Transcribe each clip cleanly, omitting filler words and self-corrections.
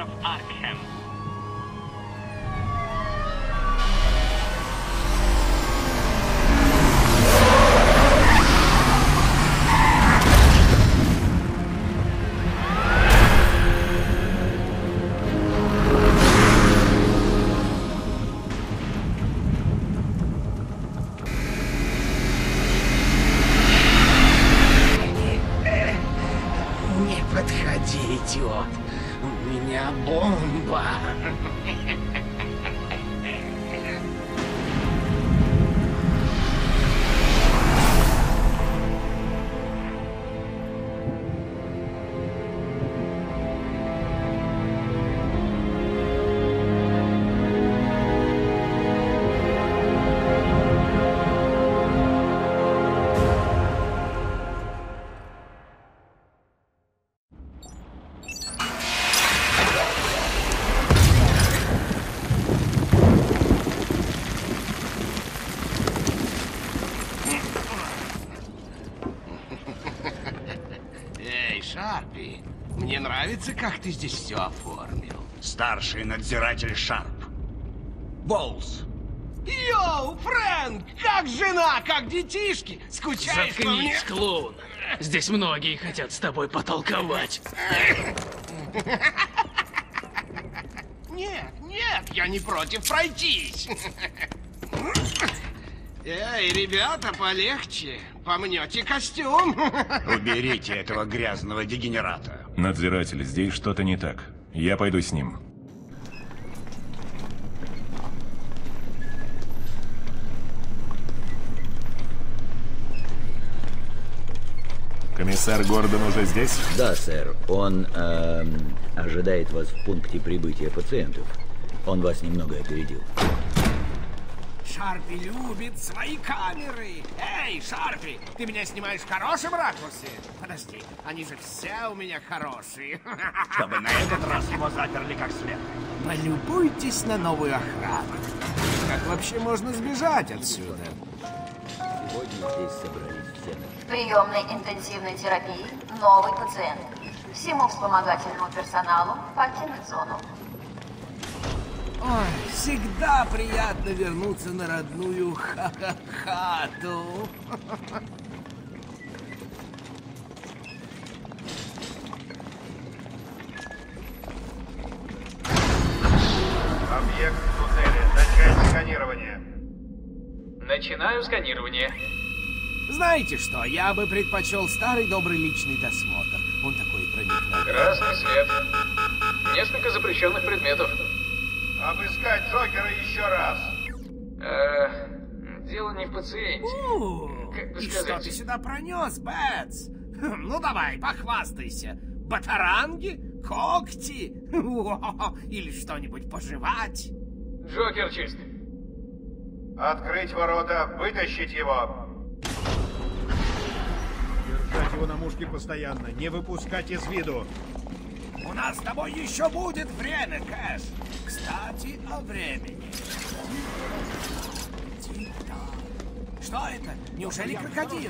остров Аркхем. Идиот! У меня бомба! Шарпи, мне нравится, как ты здесь все оформил. Старший надзиратель Шарп. Боулс. Йоу, Фрэнк, как жена, как детишки. Скучаешь по мне? Заткнись, клоун. Здесь многие хотят с тобой потолковать. Нет, нет, я не против пройтись. Эй, ребята, полегче. Помнете костюм. Уберите этого грязного дегенерата. Надзиратель, здесь что-то не так. Я пойду с ним. Комиссар Гордон уже здесь? Да, сэр. Он ожидает вас в пункте прибытия пациентов. Он вас немного опередил. Шарпи любит свои камеры. Эй, Шарпи, ты меня снимаешь в хорошем ракурсе? Подожди, они же все у меня хорошие. Чтобы на этот раз его заперли как следует. Полюбуйтесь на новую охрану. Как вообще можно сбежать отсюда? Сегодня здесь собрались все. В приемной интенсивной терапии новый пациент. Всему вспомогательному персоналу покинуть зону. Ой, всегда приятно вернуться на родную хату. Объект у цели. Начать сканирование. Начинаю сканирование. Знаете что, я бы предпочел старый добрый личный досмотр. Он такой проникновенный. Красный свет. Несколько запрещенных предметов. Обыскать Джокера еще раз. Дело не в пациенте. Как бы И сказать? что ты сюда пронес, Бэтс? Ну давай, похвастайся. Батаранги? Когти? Или что-нибудь пожевать? Джокер чист. Открыть ворота, вытащить его. Держать его на мушке постоянно, не выпускать из виду. У нас с тобой еще будет время, Кэш. Кстати, о времени. Тик-так. Что это? Неужели крокодил?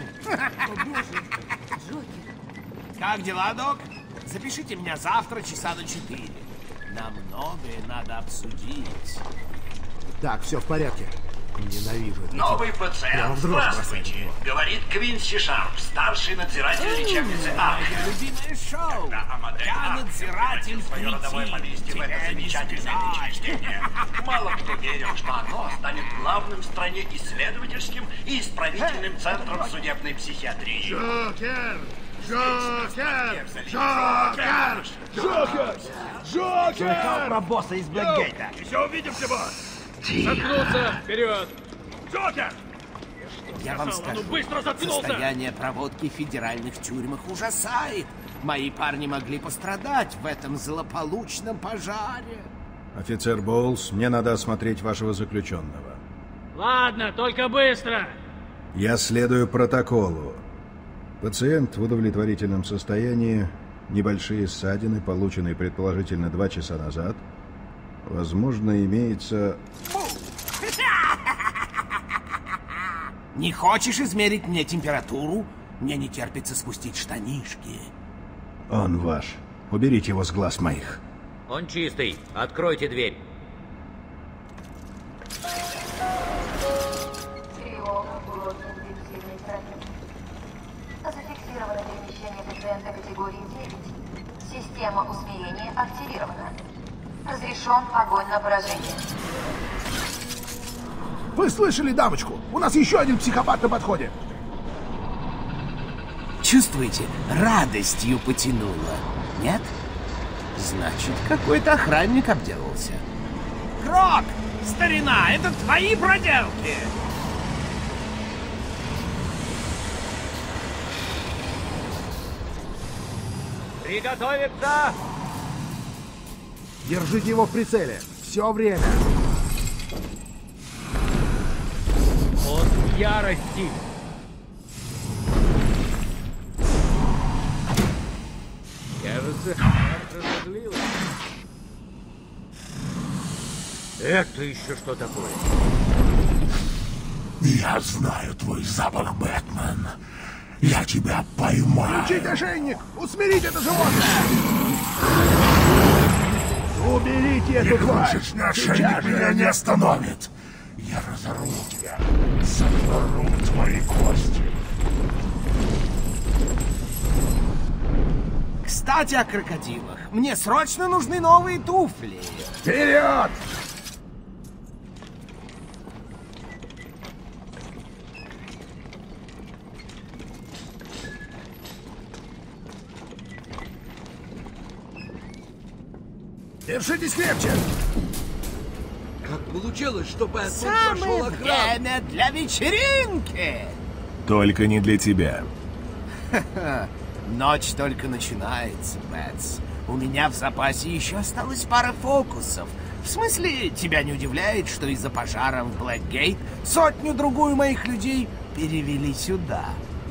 Как дела, док? Запишите меня завтра часа до 4. Нам многое надо обсудить. Так, все в порядке. Ненавижу это. Новый Прямо пациент, в дрожь здравствуйте. Говорит Квинси Шарп, старший надзиратель лечебницы Аркхем. Мое любимое шоу. Когда Амадей Я Аркхем надзиратель превратил свое родовое Прити. поместье в это Тебе не замечательное сбежать. учреждение, мало кто верил, что оно станет главным в стране исследовательским и исправительным центром судебной психиатрии. Джокер! Джокер! Джокер! Джокер! Джокер! Про босса из Блэкгейта. Еще увидимся, босс! Заткнуться! Вперед! Джокер! Я вам скажу, состояние проводки в федеральных тюрьмах ужасает. Мои парни могли пострадать в этом злополучном пожаре. Офицер Боулс, мне надо осмотреть вашего заключенного. Ладно, только быстро! Я следую протоколу. Пациент в удовлетворительном состоянии, небольшие ссадины, полученные предположительно 2 часа назад. Возможно, имеется... Не хочешь измерить мне температуру? Мне не терпится спустить штанишки. Он ваш. Уберите его с глаз моих. Он чистый. Откройте дверь. Тревога, блок интенсивной терапии. Зафиксировано перемещение пациента категории 9. Система усмирения активирована. Разрешен огонь на поражение. Вы слышали дамочку? У нас еще один психопат на подходе. Чувствуете, радостью потянуло, нет? Значит, какой-то охранник обделался. Крок! Старина, это твои проделки! Приготовиться! Держите его в прицеле. Все время. Он в ярости. Кажется, разозлилась. Это еще что такое? Я знаю твой запах, Бэтмен. Я тебя поймаю. Включите ошейник! Усмирите это животное! Уберите эту тварь! Игрушечный ошейник меня не остановит. Я разорву тебя. Сотвору твои кости. Кстати, о крокодилах. Мне срочно нужны новые туфли. Вперед! Держитесь крепче! Как получилось, что Бэтмен Самое прошел охрану? время для вечеринки! Только не для тебя. Ночь только начинается, Бэтс. У меня в запасе еще осталась пара фокусов. В смысле, тебя не удивляет, что из-за пожара в Блэкгейт сотню-другую моих людей перевели сюда?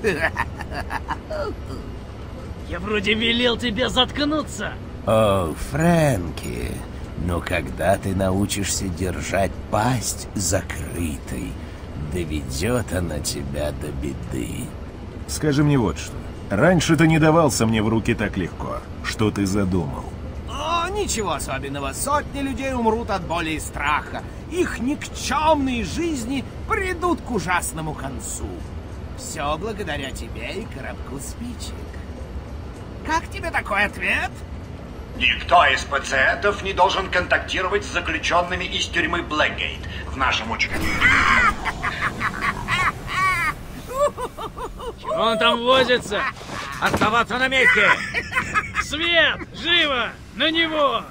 Я вроде велел тебе заткнуться. О, Фрэнки, но когда ты научишься держать пасть закрытой, доведет она тебя до беды. Скажи мне вот что. Раньше ты не давался мне в руки так легко. Что ты задумал? О, ничего особенного. Сотни людей умрут от боли и страха. Их никчемные жизни придут к ужасному концу. Все благодаря тебе и коробку спичек. Как тебе такой ответ? Никто из пациентов не должен контактировать с заключенными из тюрьмы Блэкгейт в нашем учреждении. Чего он там возится? Оставаться на месте! Свет! Живо! На него!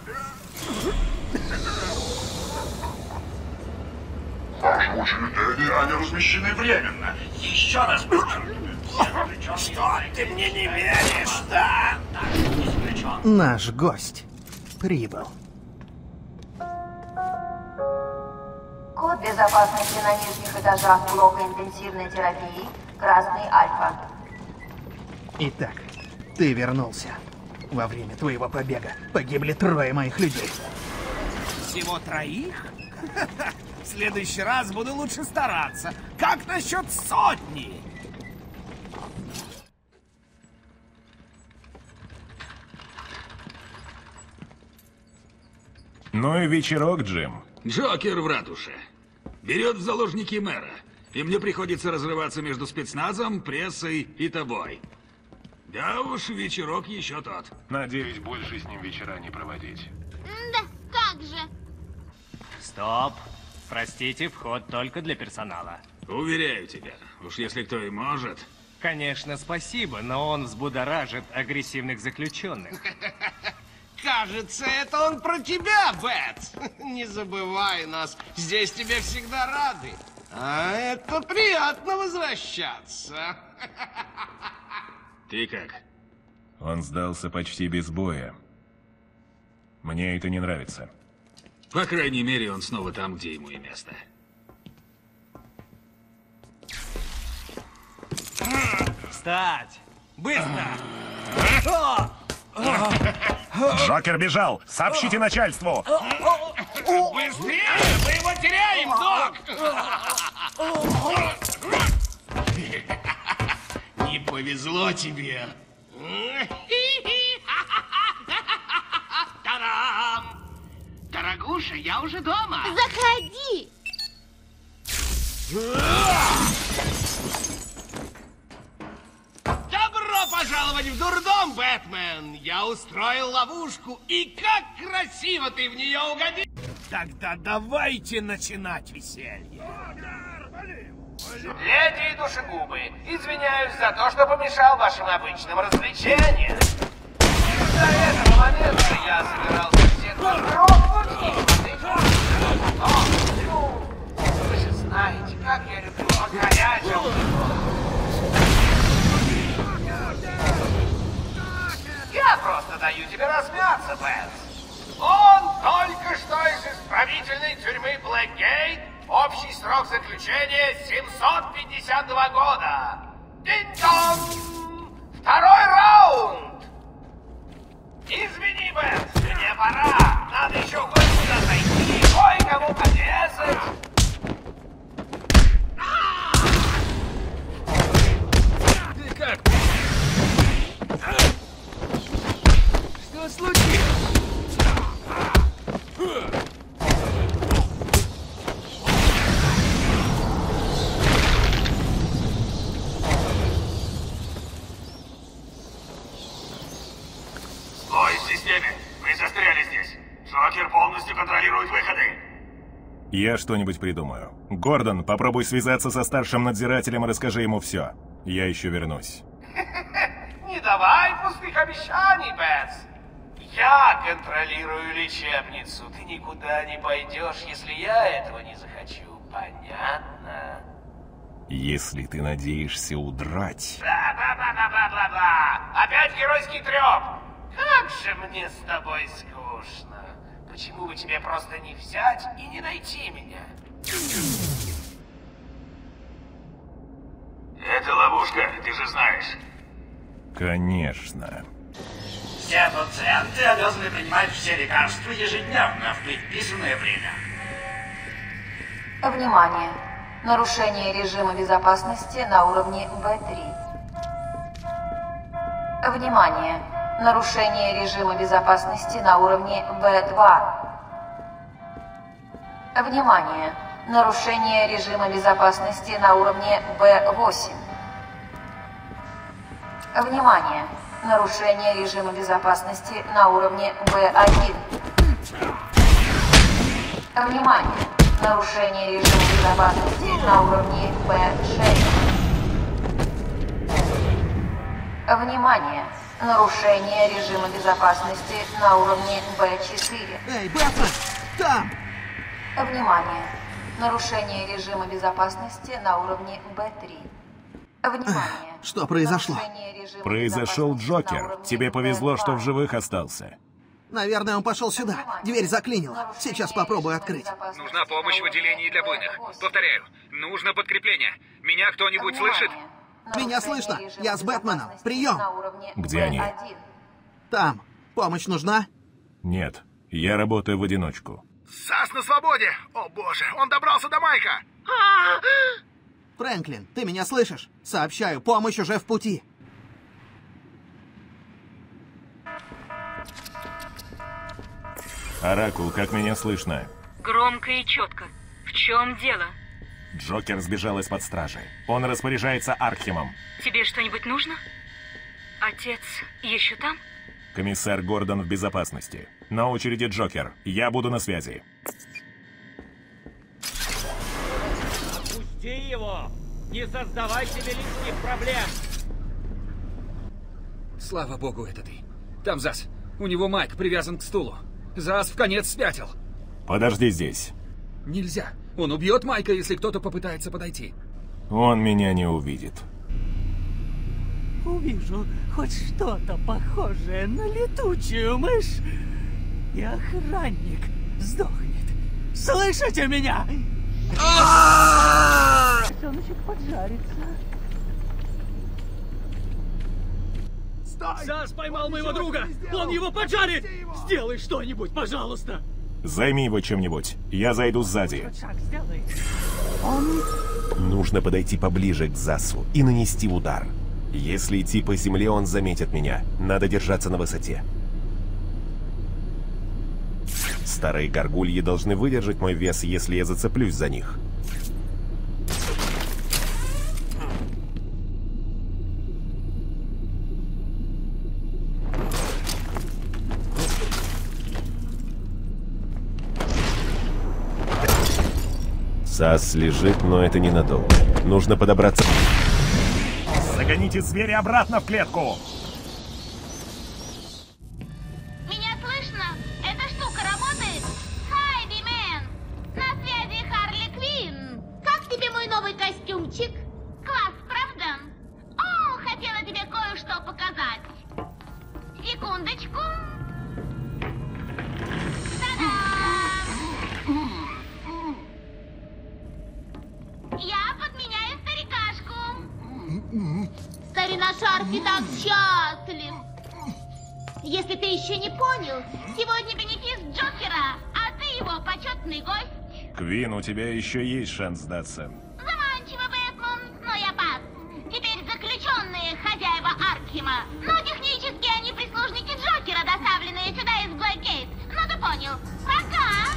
В вашем учреждении они размещены временно. Еще раз подчеркиваю. Что ты мне не веришь, да? Наш гость прибыл. Код безопасности на нижних этажах блока интенсивной терапии «Красный Альфа». Итак, ты вернулся. Во время твоего побега погибли 3 моих людей. Всего 3? В следующий раз буду лучше стараться. Как насчет 100? Ну и вечерок, Джим. Джокер в ратуше. Берет в заложники мэра. И мне приходится разрываться между спецназом, прессой и тобой. Да уж, вечерок еще тот. Надеюсь, больше с ним вечера не проводить. Да, как же? Стоп. Простите, вход только для персонала. Уверяю тебя, уж если кто и может. Конечно, спасибо, но он взбудоражит агрессивных заключенных. Кажется, это он про тебя, Бэтс. Не забывай нас. Здесь тебе всегда рады. А это приятно возвращаться. Ты как? Он сдался почти без боя. Мне это не нравится. По крайней мере, он снова там, где ему и место. Встать! Быстро! Джокер бежал! Сообщите начальству! Быстрее! Мы его теряем, док! Не повезло тебе. Та-дам! Миша, я уже дома. Заходи! Добро пожаловать в дурдом, Бэтмен! Я устроил ловушку, и как красиво ты в нее угодил! Тогда давайте начинать веселье. Леди и душегубы, извиняюсь за то, что помешал вашим обычным развлечениям. До этого момента я собирался всех грохнуть. Вы же знаете, как я люблю покорять. Я просто даю тебе размяться, Бэнс. Он только что из исправительной тюрьмы Блэкгейт. Общий срок заключения 752 года. Динь-дон! Второй раунд! Извини, Бэнс, мне пора. Надо еще кое-куда зайти, кое-кому порезать. Ты как? Что случилось? Стой в системе! Вы застряли здесь! Джокер полностью контролирует выходы! Я что-нибудь придумаю. Гордон, попробуй связаться со старшим надзирателем и расскажи ему все. Я еще вернусь. Не давай пустых обещаний, Бэтс. Я контролирую лечебницу. Ты никуда не пойдешь, если я этого не захочу. Понятно? Если ты надеешься удрать... Бла-бла-бла-бла-бла-бла! Опять геройский треп! Как же мне с тобой скучно. Почему бы тебе просто не взять и не найти меня? Это ловушка, ты же знаешь. Конечно. Все пациенты обязаны принимать все лекарства ежедневно в предписанное время. Внимание! Нарушение режима безопасности на уровне В3. Внимание! Нарушение режима безопасности на уровне В2. Внимание! Нарушение режима безопасности на уровне В8. Внимание! Нарушение режима безопасности на уровне В1. Внимание! Нарушение режима безопасности на уровне В6. Внимание! Нарушение режима безопасности на уровне В4. Эй, Бэтмен! Там! Внимание! Нарушение режима безопасности на уровне В3. Внимание! Что произошло? Произошел Джокер. Тебе повезло, что в живых остался. Наверное, он пошел сюда. Дверь заклинила. Сейчас попробую открыть. Нужна помощь в отделении для буйных. Повторяю, нужно подкрепление. Меня кто-нибудь слышит? Меня слышно. Я с Бэтменом. Прием. Где они? Там. Помощь нужна? Нет, я работаю в одиночку. САС на свободе! О боже, он добрался до Майка! Фрэнклин, ты меня слышишь? Сообщаю, помощь уже в пути. Оракул, как меня слышно? Громко и четко. В чем дело? Джокер сбежал из-под стражи. Он распоряжается Аркхемом. Тебе что-нибудь нужно? Отец еще там? Комиссар Гордон в безопасности. На очереди Джокер. Я буду на связи. Отпусти его! Не создавай себе лишних проблем! Слава богу, это ты. Там Зас. У него Майк привязан к стулу. Зас вконец спятил. Подожди здесь. Нельзя. Он убьет Майка, если кто-то попытается подойти. Он меня не увидит. Увижу хоть что-то похожее на летучую мышь, и охранник сдохнет. Слышите меня? Солнышек поджарится. Зас поймал моего друга! Он его поджарит! Сделай что-нибудь, пожалуйста! Займи его чем-нибудь. Я зайду сзади. Нужно подойти поближе к Засу и нанести удар. Если идти по земле, он заметит меня. Надо держаться на высоте. Старые горгульи должны выдержать мой вес, если я зацеплюсь за них. Сас лежит, но это ненадолго. Нужно подобраться... Загоните зверя обратно в клетку! Меня слышно? Эта штука работает? Хайди, мэн! На связи Харли Квинн! Как тебе мой новый костюмчик? Класс, правда? О, хотела тебе кое-что показать. Секундочку. Я подменяю старикашку. Старина Шарфи так счастлив. Если ты еще не понял, сегодня бенефис Джокера, а ты его почетный гость. Квин, у тебя еще есть шанс сдаться. Заманчиво, Бэтмен, но я пас. Теперь заключенные хозяева Аркхема. Но технически они прислужники Джокера, доставленные сюда из Блэкгейт. Ну ты понял. Пока.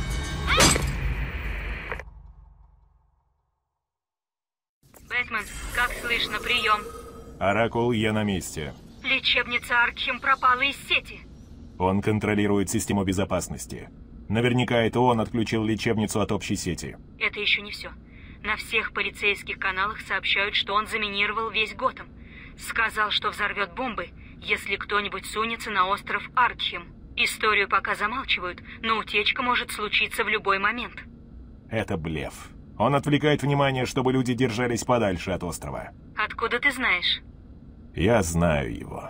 Бэтмен, как слышно, прием. Оракул, я на месте. Лечебница Аркхем пропала из сети. Он контролирует систему безопасности. Наверняка это он отключил лечебницу от общей сети. Это еще не все. На всех полицейских каналах сообщают, что он заминировал весь Готэм. Сказал, что взорвет бомбы, если кто-нибудь сунется на остров Аркхем. Историю пока замалчивают, но утечка может случиться в любой момент. Это блеф. Он отвлекает внимание, чтобы люди держались подальше от острова. Откуда ты знаешь? Я знаю его.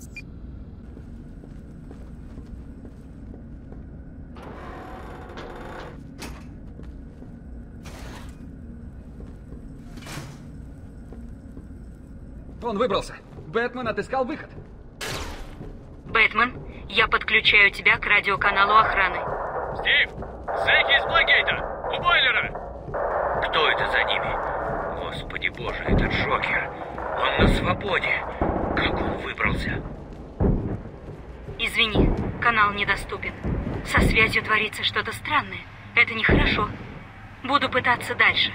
Он выбрался. Бэтмен отыскал выход. Бэтмен, я подключаю тебя к радиоканалу охраны. Стив, зэки из Блэкгейта, у бойлера. Кто это за ними? Господи боже, это Джокер. Он на свободе. Как он выбрался? Извини, канал недоступен. Со связью творится что-то странное. Это нехорошо. Буду пытаться дальше.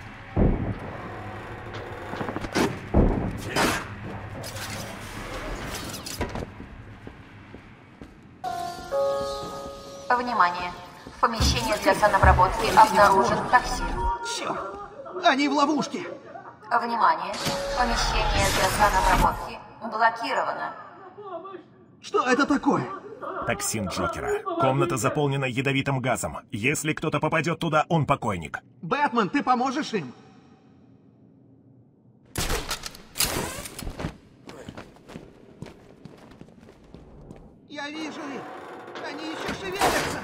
Внимание! В помещении для санобработки обнаружен токсин. Черт! Они в ловушке! Внимание! Помещение для санобработки блокировано. Что это такое? Токсин Джокера. Комната заполнена ядовитым газом. Если кто-то попадет туда, он покойник. Бэтмен, ты поможешь им? Я вижу их! Они еще шевелятся!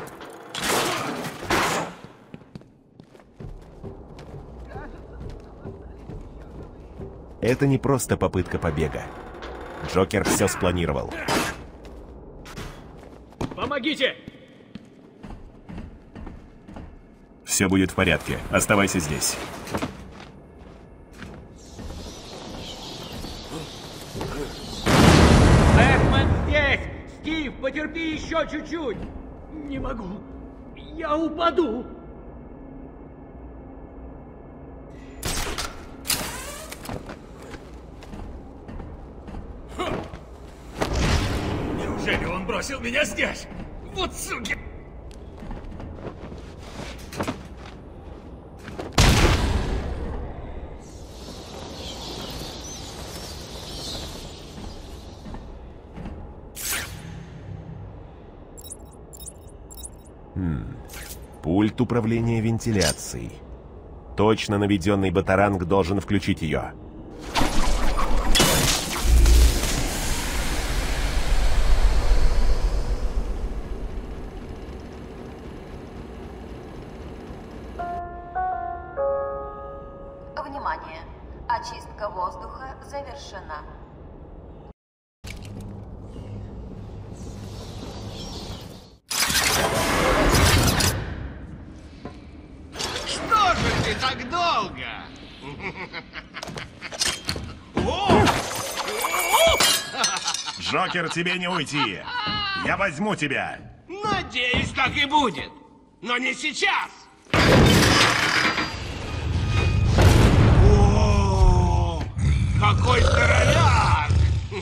Это не просто попытка побега. Джокер все спланировал. Помогите! Все будет в порядке. Оставайся здесь. Бэтмен здесь! Стив, потерпи еще чуть-чуть! Не могу. Я упаду. Неужели он бросил меня здесь? Вот суки! Пульт управления вентиляцией. Точно наведенный батаранг должен включить ее. Внимание! Очистка воздуха завершена. Что же ты так долго? Джокер, тебе не уйти. Я возьму тебя. Надеюсь, так и будет. Но не сейчас! Какой здоровяк!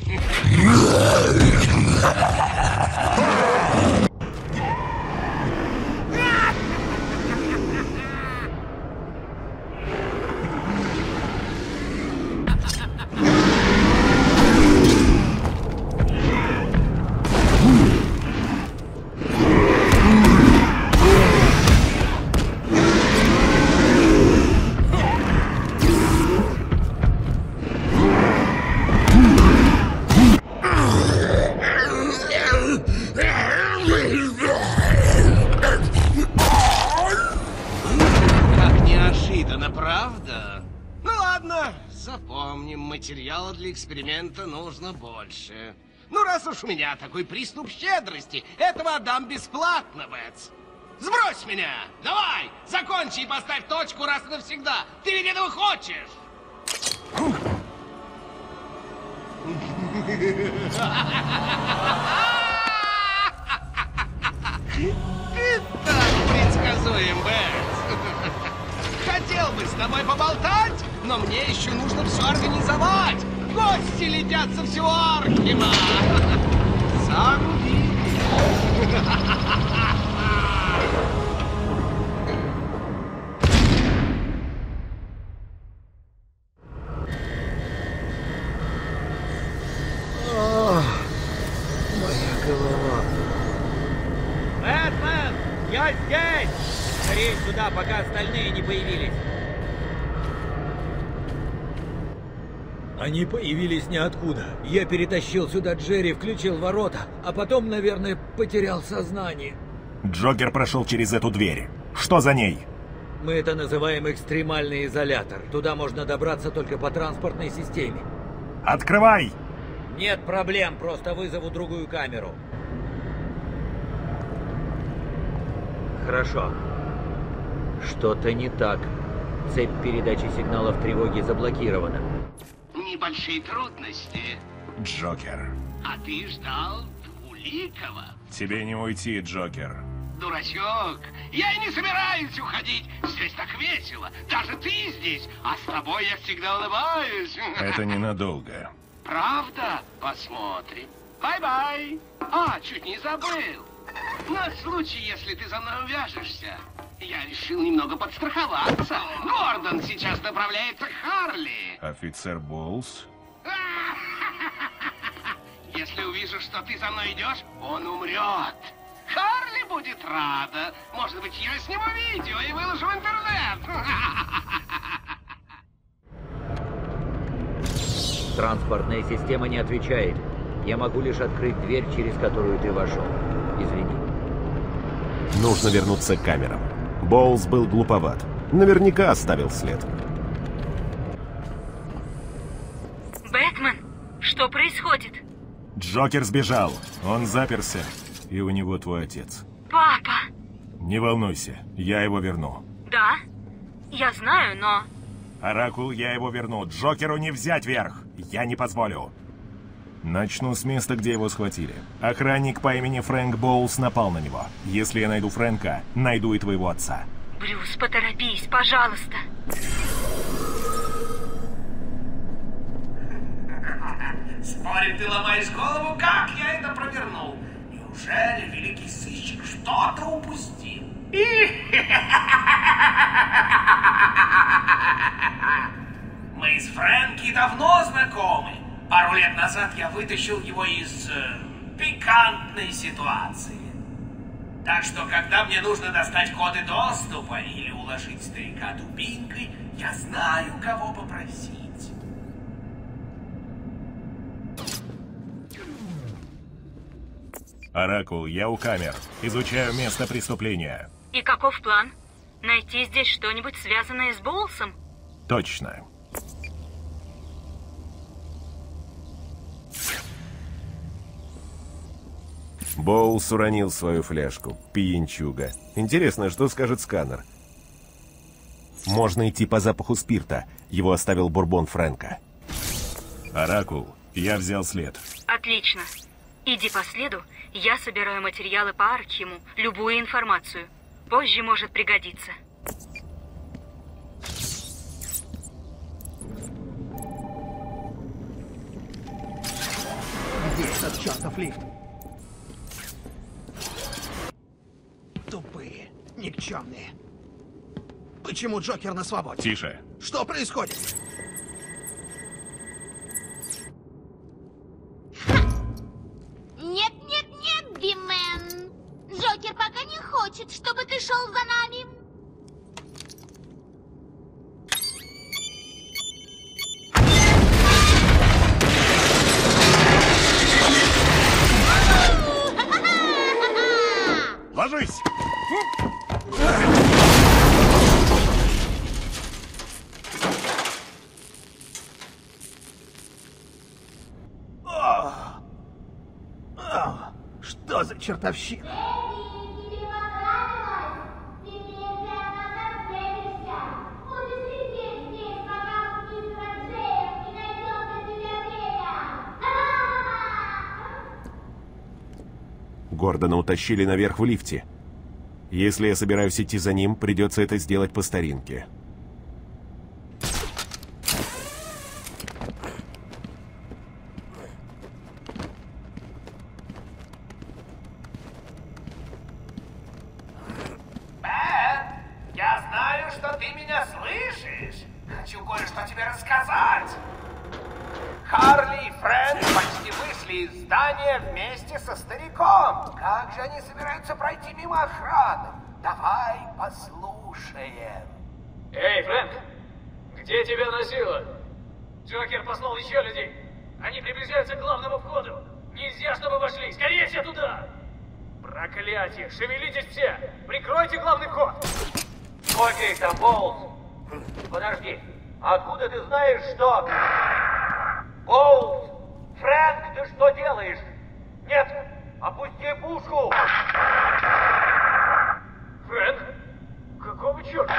Правда? Ну ладно, запомним, материала для эксперимента нужно больше. Ну раз уж у меня такой приступ щедрости, этого отдам бесплатно, Бэтс. Сбрось меня! Давай, закончи и поставь точку раз и навсегда. Ты ведь этого хочешь! Ты так предсказуем, Бэтс. Хотел бы с тобой поболтать, но мне еще нужно все организовать. Гости летят со всего Аркхема. Сам увидишь. Моя голова. Бэтмен, я здесь! Скорее сюда, пока остальные не появились. Они появились ниоткуда. Я перетащил сюда Джерри, включил ворота, а потом, наверное, потерял сознание. Джокер прошел через эту дверь. Что за ней? Мы это называем экстремальный изолятор. Туда можно добраться только по транспортной системе. Открывай! Нет проблем, просто вызову другую камеру. Хорошо. Что-то не так. Цепь передачи сигналов тревоги заблокирована. Небольшие трудности. Джокер. А ты ждал Двуликого? Тебе не уйти, Джокер. Дурачок, я и не собираюсь уходить. Здесь так весело. Даже ты здесь, а с тобой я всегда улыбаюсь. Это ненадолго. Правда? Посмотрим. Бай-бай. А, чуть не забыл. На случай, если ты за мной увяжешься, я решил немного подстраховаться. Гордон сейчас направляется к Харли. Офицер Боулс? Если увижу, что ты за мной идешь, он умрет. Харли будет рада. Может быть, я сниму видео и выложу в интернет. Транспортная система не отвечает. Я могу лишь открыть дверь, через которую ты вошел. Извини. Нужно вернуться к камерам. Боулс был глуповат. Наверняка оставил след. Бэтмен, что происходит? Джокер сбежал. Он заперся. И у него твой отец. Папа! Не волнуйся, я его верну. Да, я знаю, но... Оракул, я его верну. Джокеру не взять верх. Я не позволю. Начну с места, где его схватили. Охранник по имени Фрэнк Боулс напал на него. Если я найду Фрэнка, найду и твоего отца. Брюс, поторопись, пожалуйста. Спорим, ты ломаешь голову, как я это провернул? Неужели великий сыщик что-то упустил? Мы с Фрэнки давно знакомы. Пару лет назад я вытащил его из пикантной ситуации. Так что, когда мне нужно достать коды доступа или уложить старика дубинкой, я знаю, кого попросить. Оракул, я у камер. Изучаю место преступления. И каков план? Найти здесь что-нибудь, связанное с Боулсом? Точно. Боулс уронил свою фляжку. Пьянчуга. Интересно, что скажет сканер? Можно идти по запаху спирта. Его оставил бурбон Фрэнка. Оракул, я взял след. Отлично. Иди по следу, я собираю материалы по Аркхему, любую информацию. Позже может пригодиться. Где этот чертов лифт? Тупые, никчемные. Почему Джокер на свободе? Тише. Что происходит? Нет, Бимен. Джокер пока не хочет, чтобы ты шел за нами. Ложись! Что за чертовщина? Гордона утащили наверх в лифте. Если я собираюсь идти за ним, придется это сделать по старинке. Бен, я знаю, что ты меня слышишь. Хочу кое-что тебе рассказать. Харли и Фрэнк почти вышли из здания вместе со стариком. Как же они собираются пройти мимо охраны? Давай послушаем. Эй, Фрэнк, где тебя носило? Джокер послал еще людей. Они приближаются к главному входу. Нельзя, чтобы вошли. Скорее все туда! Проклятие! Шевелитесь все! Прикройте главный вход! Сколько их там, Боулс? Подожди, откуда ты знаешь, что... Боулс! Фрэнк, ты что делаешь? Нет, опусти пушку! Фрэнк? Какого черта?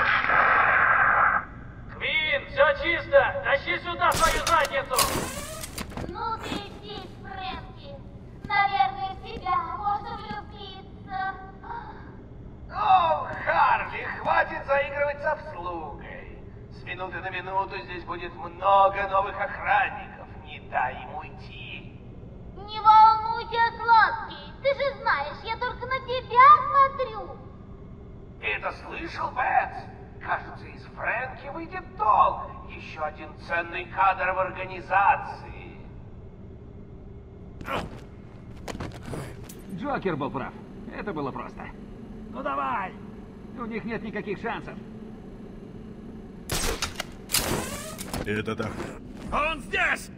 Квин, все чисто! Тащи сюда свою задницу! Ну ты здесь, Фрэнки. Наверное, в тебя можно влюбиться. О, Харли, хватит заигрывать с обслугой. С минуты на минуту здесь будет много новых охранников. Не дай им уйти. Не волнуйся, сладкий. Ты же знаешь, я только на тебя смотрю. Ты это слышал, Бетс? Кажется, из Фрэнки выйдет толк. Еще один ценный кадр в организации. Джокер был прав. Это было просто. Ну давай! У них нет никаких шансов. Это так. Он здесь!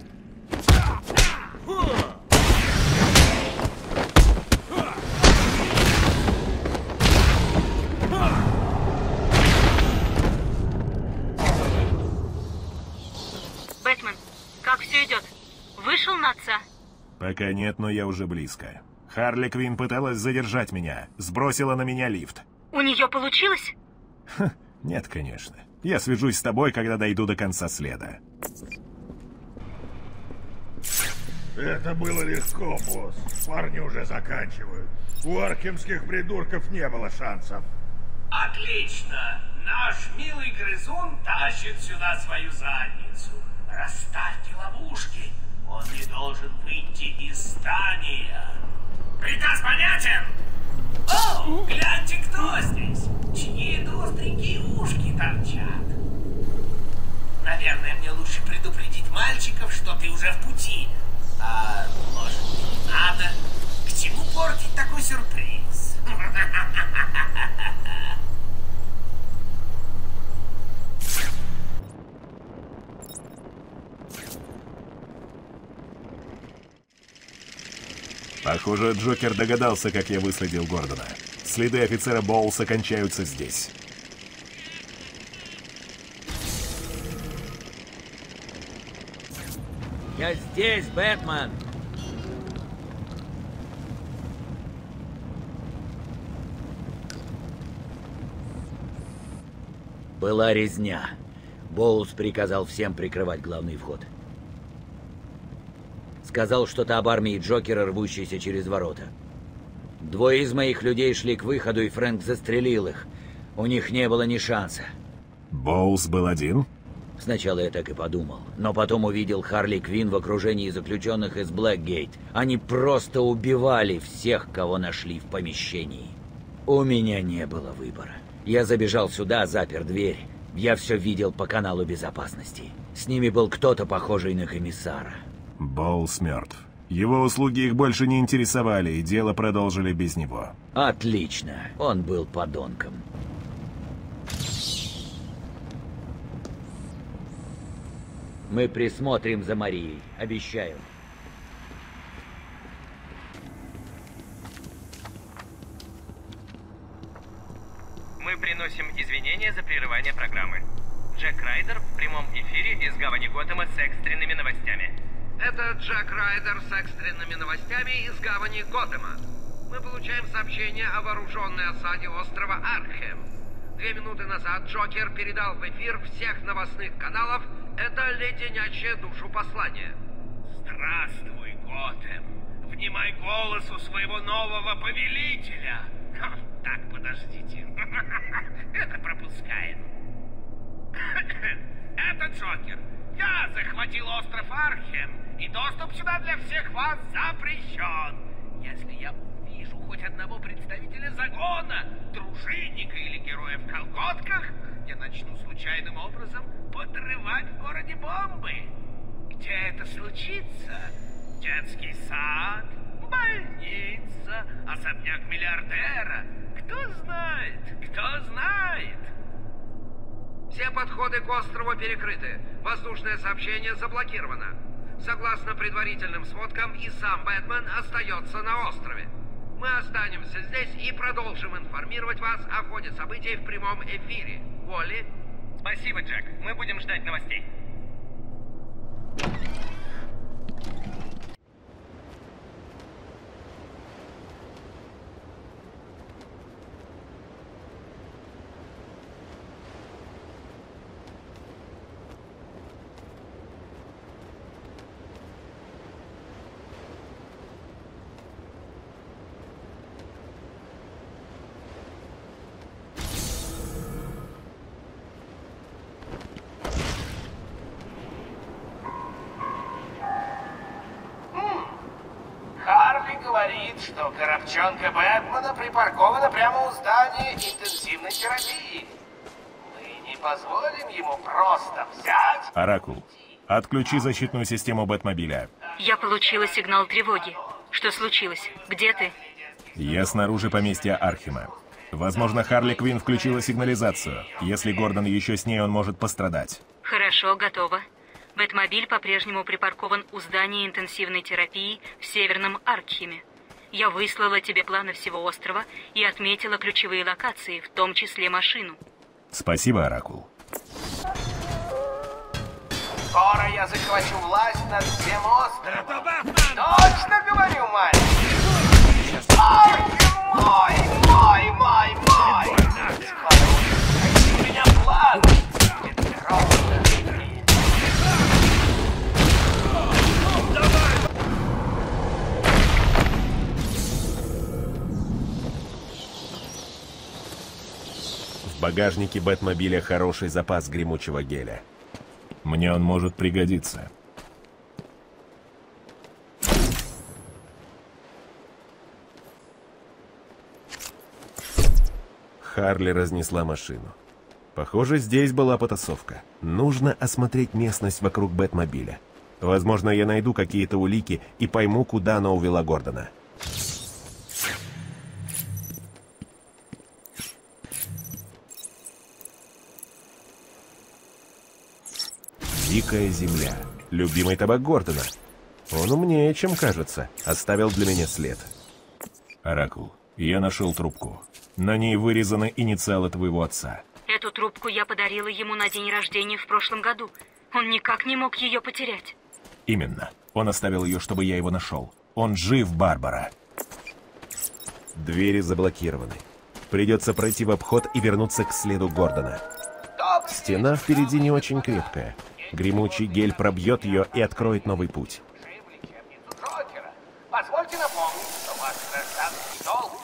Бэтмен, как все идет? Вышел на отца? Пока нет, но я уже близко. Харли Квинн пыталась задержать меня. Сбросила на меня лифт. У нее получилось? Нет, конечно. Я свяжусь с тобой, когда дойду до конца следа. Это было легко, босс. Парни уже заканчивают. У архемских придурков не было шансов. Отлично! Наш милый грызун тащит сюда свою задницу. Расставьте ловушки. Он не должен выйти из здания. Приказ понятен? О, гляньте, кто здесь. Чьи-то остренькие ушки торчат. Наверное, мне лучше предупредить мальчиков, что ты уже в пути. А может, не надо? К чему портить такой сюрприз? Похоже, Джокер догадался, как я выследил Гордона. Следы офицера Боулса кончаются здесь. Я здесь, Бэтмен! Была резня. Боулс приказал всем прикрывать главный вход. Сказал что-то об армии Джокера, рвущейся через ворота. Двое из моих людей шли к выходу, и Фрэнк застрелил их. У них не было ни шанса. Боулс был один? Сначала я так и подумал, но потом увидел Харли Квинн в окружении заключенных из Блэкгейт. Они просто убивали всех, кого нашли в помещении. У меня не было выбора. Я забежал сюда, запер дверь. Я все видел по каналу безопасности. С ними был кто-то похожий на комиссара. Боулс мертв. Его услуги их больше не интересовали, и дело продолжили без него. Отлично. Он был подонком. Мы присмотрим за Марией, обещаю. Мы приносим извинения за прерывание программы. Джек Райдер в прямом эфире из гавани Готэма с экстренными новостями. Это Джек Райдер с экстренными новостями из гавани Готэма. Мы получаем сообщение о вооруженной осаде острова Аркхем. 2 минуты назад Джокер передал в эфир всех новостных каналов это леденящее душу послание. Здравствуй, Готэм. Внимай голосу своего нового повелителя. Так, подождите. Это пропускаем. Это Джокер. Я захватил остров Аркхем, и доступ сюда для всех вас запрещен. Если я увижу хоть одного представителя загона, дружинника или героя в колготках, я начну случайным образом подрывать в городе бомбы. Где это случится? Детский сад, больница, особняк миллиардера. Кто знает, кто знает. Все подходы к острову перекрыты. Воздушное сообщение заблокировано. Согласно предварительным сводкам, и сам Бэтмен остается на острове. Мы останемся здесь и продолжим информировать вас о ходе событий в прямом эфире. Уолли? Спасибо, Джек. Мы будем ждать новостей. Говорит, что коробчонка Бэтмена припаркована прямо у здания интенсивной терапии. Мы не позволим ему просто взять... Оракул, отключи защитную систему Бэтмобиля. Я получила сигнал тревоги. Что случилось? Где ты? Я снаружи поместья Аркхема. Возможно, Харли Квинн включила сигнализацию. Если Гордон еще с ней, он может пострадать. Хорошо, готово. Бэтмобиль по-прежнему припаркован у здания интенсивной терапии в Северном Аркхеме. Я выслала тебе планы всего острова и отметила ключевые локации, в том числе машину. Спасибо, Оракул. Скоро я захвачу власть над всем островом. Точно говорю, мальчик? Ай, мой! У меня план. В багажнике Бэтмобиля хороший запас гремучего геля. Мне он может пригодиться. Харли разнесла машину. Похоже, здесь была потасовка. Нужно осмотреть местность вокруг Бэтмобиля. Возможно, я найду какие-то улики и пойму, куда она увела Гордона. Дикая земля. Любимый табак Гордона. Он умнее, чем кажется. Оставил для меня след. Оракул, я нашел трубку. На ней вырезаны инициалы твоего отца. Эту трубку я подарила ему на день рождения в прошлом году. Он никак не мог ее потерять. Именно. Он оставил ее, чтобы я его нашел. Он жив, Барбара. Двери заблокированы. Придется пройти в обход и вернуться к следу Гордона. Стена впереди не очень крепкая. Гремучий гель пробьет ее и откроет новый путь. Позвольте напомнить, что ваш гражданский долг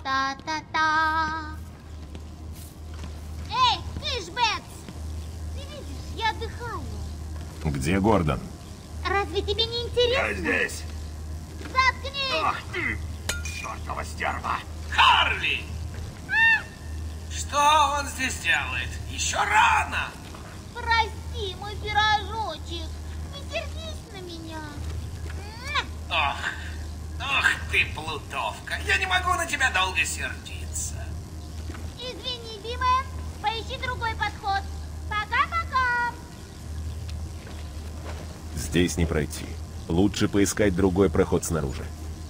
Та-та-та-та-та. Эй, слышь, Бэтс! Ты видишь, я отдыхаю. Где Гордон? Разве тебе не интересно? Я здесь. Заткнись! Ах ты, чертова стерва! Харли! Что он здесь делает? Еще рано! Прости, мой пирожочек. Не сердись на меня. Ох ты, плутовка. Я не могу на тебя долго сердиться. Извини, Бимен. Поищи другой подход. Пока-пока. Здесь не пройти. Лучше поискать другой проход снаружи.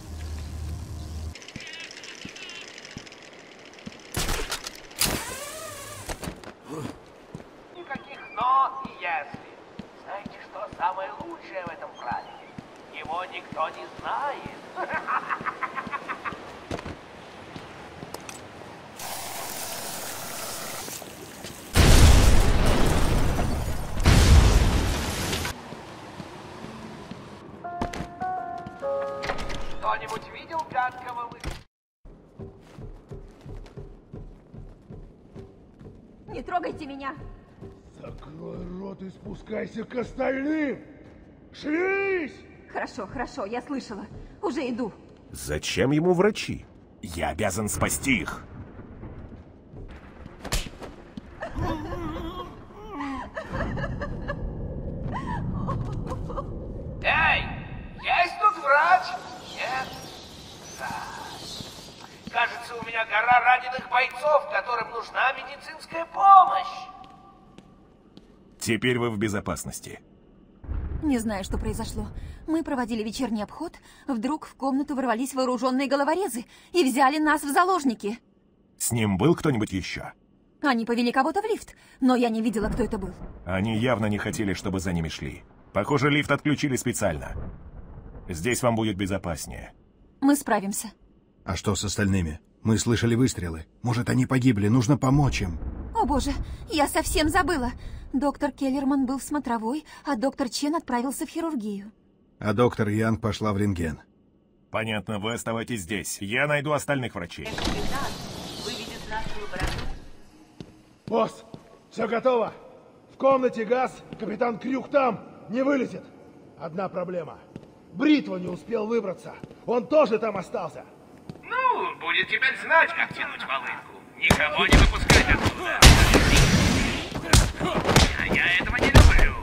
Никаких «но» и «если». Знаете, что самое лучшее в этом празднике? Его никто не знает. Кто-нибудь видел гадкого Не трогайте меня! Закрой рот и спускайся к остальным! Шевелись! Хорошо, хорошо, я слышала. Уже иду. Зачем ему врачи? Я обязан спасти их. Эй, есть тут врач? Нет? Да. Кажется, у меня гора раненых бойцов, которым нужна медицинская помощь. Теперь вы в безопасности. Не знаю, что произошло. Мы проводили вечерний обход, вдруг в комнату ворвались вооруженные головорезы и взяли нас в заложники. С ним был кто-нибудь еще? Они повели кого-то в лифт, но я не видела, кто это был. Они явно не хотели, чтобы за ними шли. Похоже, лифт отключили специально. Здесь вам будет безопаснее. Мы справимся. А что с остальными? Мы слышали выстрелы. Может, они погибли, нужно помочь им. О боже, я совсем забыла. Доктор Келлерман был в смотровой, а доктор Чен отправился в хирургию. А доктор Янг пошла в рентген. Понятно, вы оставайтесь здесь. Я найду остальных врачей. Босс, все готово. В комнате газ, капитан Крюк там, не вылезет. Одна проблема. Бритва не успел выбраться. Он тоже там остался. Ну, будет теперь знать, как тянуть волынку. Никого не выпускать оттуда. А я этого не люблю.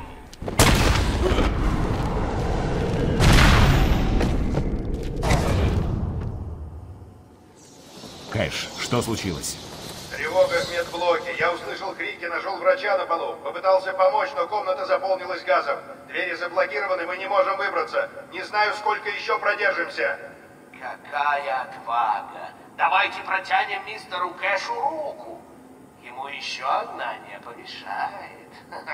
Кэш, что случилось? Тревога в медблоке. Я услышал крики, нашел врача на полу. Попытался помочь, но комната заполнилась газом. Двери заблокированы, мы не можем выбраться. Не знаю, сколько еще продержимся. Какая отвага. Давайте протянем мистеру Кэшу руку. Ему еще одна не помешает.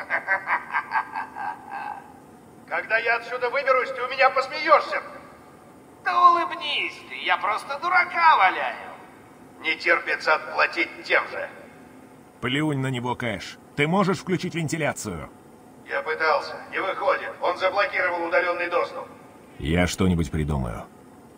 Когда я отсюда выберусь, ты у меня посмеешься. Да улыбнись ты, я просто дурака валяю. Не терпится отплатить тем же. Плюнь на него, Кэш. Ты можешь включить вентиляцию? Я пытался, не выходит. Он заблокировал удаленный доступ. Я что-нибудь придумаю.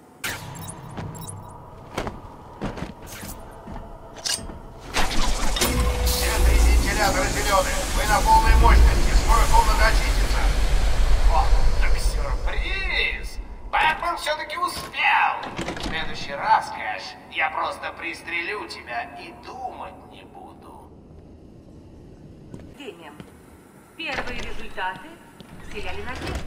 Вентиляторы зеленые. Мы на полной мощности. Скоро комната очистится. О, так сюрприз! Бэтмен все-таки успел. В следующий раз, Кэш, я просто пристрелю тебя и думать не буду. Демиан, первые результаты в сериале «Надежда».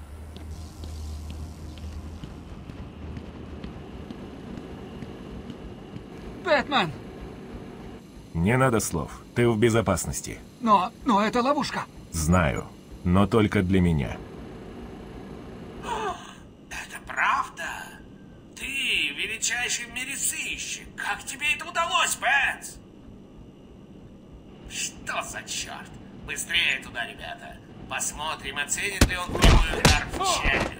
Бэтмен! Не надо слов. Ты в безопасности. Но это ловушка. Знаю. Но только для меня. Это правда? Ты величайший в мире сыщик. Как тебе это удалось, Бэтс? Что за черт? Быстрее туда, ребята. Посмотрим, оценит ли он прямой удар в челюсть.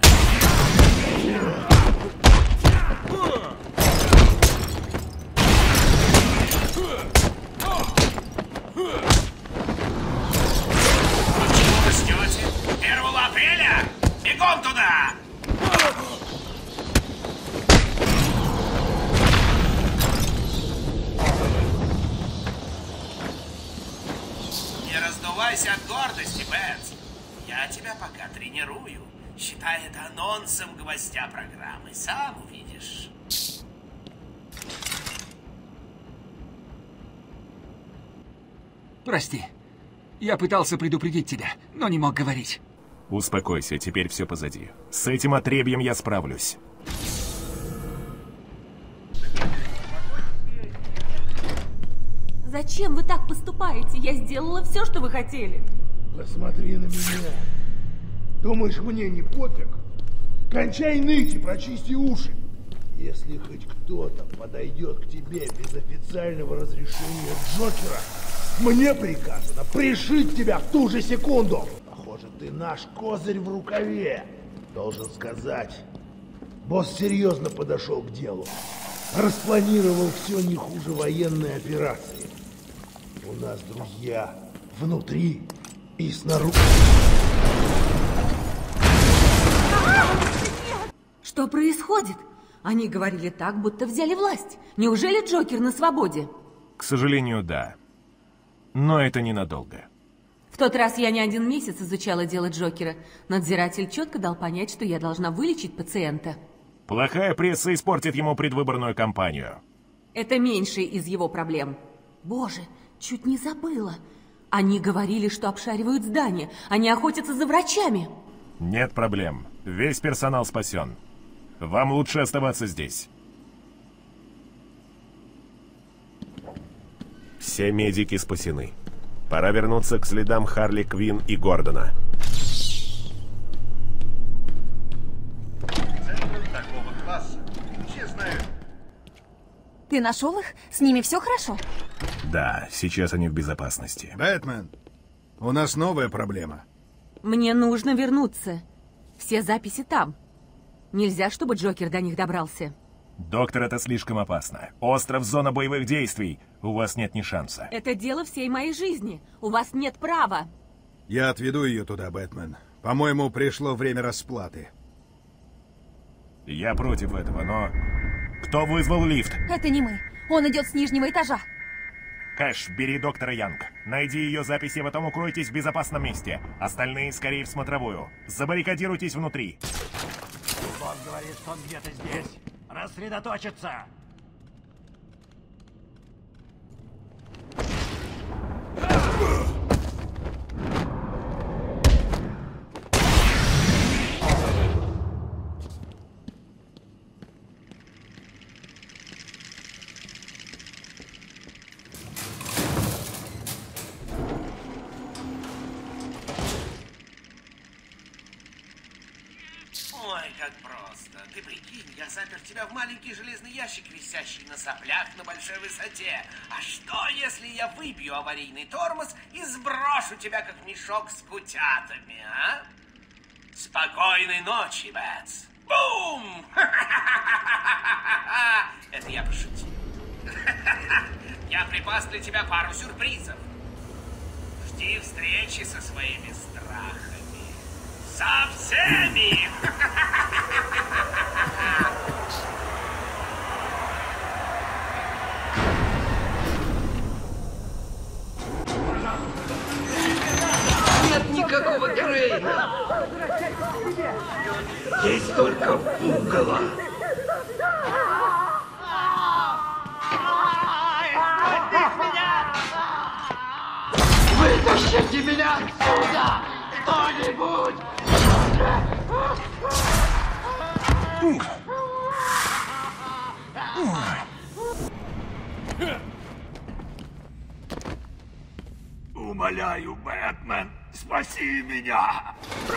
Почему вы ждете? 1 апреля? Бегом туда! я тебя пока тренирую. Считай это анонсом гвоздя программы. Сам увидишь. Прости. Я пытался предупредить тебя, но не мог говорить. Успокойся, теперь все позади. С этим отребьем я справлюсь. Зачем вы так поступаете? Я сделала все, что вы хотели. Посмотри на меня. Думаешь, мне не пофиг? Кончай ныть и прочисти уши. Если хоть кто-то подойдет к тебе без официального разрешения Джокера, мне приказано пришить тебя в ту же секунду. Похоже, ты наш козырь в рукаве. Должен сказать, босс серьезно подошел к делу. Распланировал все не хуже военной операции. У нас друзья внутри и снаружи. Что происходит? Они говорили так, будто взяли власть. Неужели Джокер на свободе? К сожалению, да. Но это ненадолго. В тот раз я не 1 месяц изучала дело Джокера. Надзиратель четко дал понять, что я должна вылечить пациента. Плохая пресса испортит ему предвыборную кампанию. Это меньшая из его проблем. Боже, чуть не забыла. Они говорили, что обшаривают здание. Они охотятся за врачами. Нет проблем. Весь персонал спасен. Вам лучше оставаться здесь. Все медики спасены. Пора вернуться к следам Харли Квинн и Гордона. Такого класса. Все знают. Ты нашел их? С ними все хорошо? Да, сейчас они в безопасности. Бэтмен, у нас новая проблема. Мне нужно вернуться. Все записи там. Нельзя, чтобы Джокер до них добрался. Доктор, это слишком опасно. Остров — зона боевых действий. У вас нет ни шанса. Это дело всей моей жизни. У вас нет права. Я отведу ее туда, Бэтмен. По-моему, пришло время расплаты. Я против этого, но... Кто вызвал лифт? Это не мы. Он идет с нижнего этажа. Кэш, бери доктора Янг. Найди ее записи, потом укройтесь в безопасном месте. Остальные скорее в смотровую. Забаррикадируйтесь внутри. Босс говорит, что он где-то здесь. Рассредоточиться! Ой, как просто. Ты прикинь, я запер тебя в маленький железный ящик, висящий на соплях на большой высоте. А что, если я выбью аварийный тормоз и сброшу тебя, как мешок с путятами, а? Спокойной ночи, Бэтс. Бум! Это я пошутил. Я припас для тебя пару сюрпризов. Жди встречи со своими страхами. Со всеми! Нет никакого Крейна! Есть только пугало! Вытащите меня отсюда! Кто-нибудь! Умоляю, Бэтмен, спаси меня!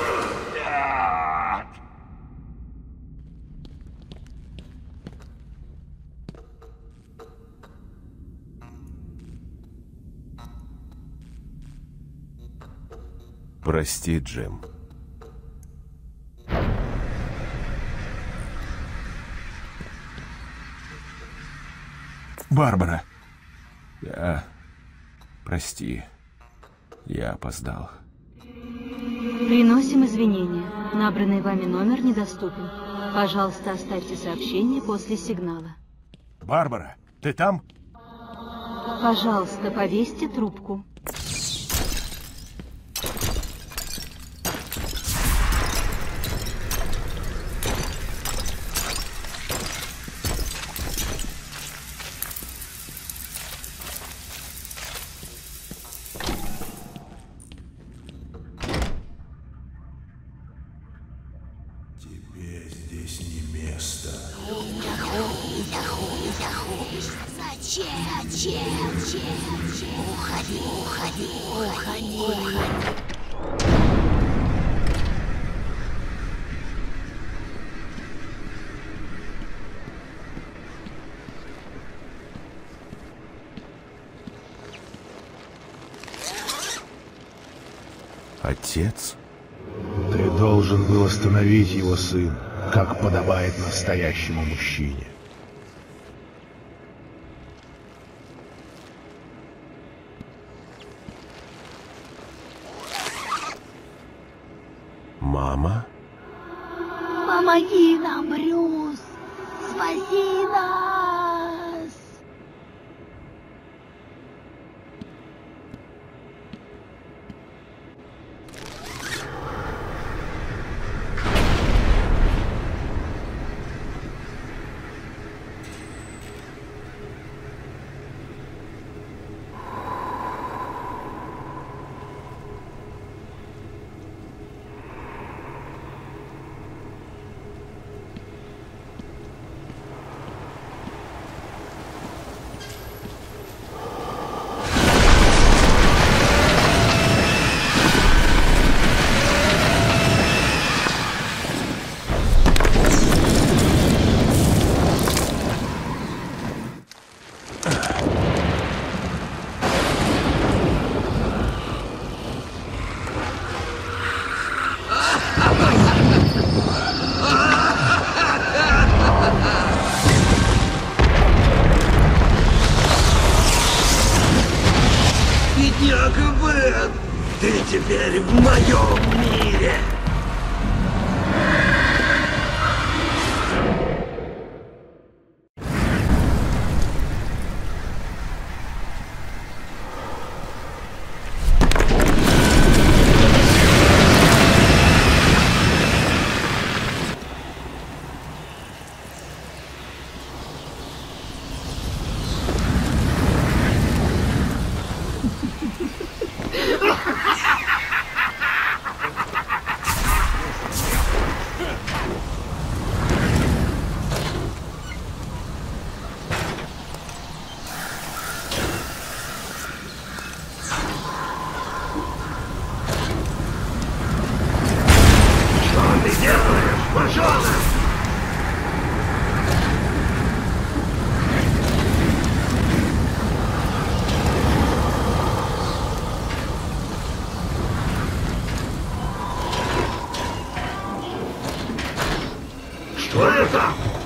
Нет! Прости, Джим. Барбара. Прости. Я опоздал. Приносим извинения. Набранный вами номер недоступен. Пожалуйста, оставьте сообщение после сигнала. Барбара, ты там? Пожалуйста, повесьте трубку. Зачем? Уходи. Отец? Ты должен был остановить его, сын, как подобает настоящему мужчине. Мама? Помоги нам, Брюс! Спаси нас! Бедняга Бен, ты теперь в моем мире. Что это?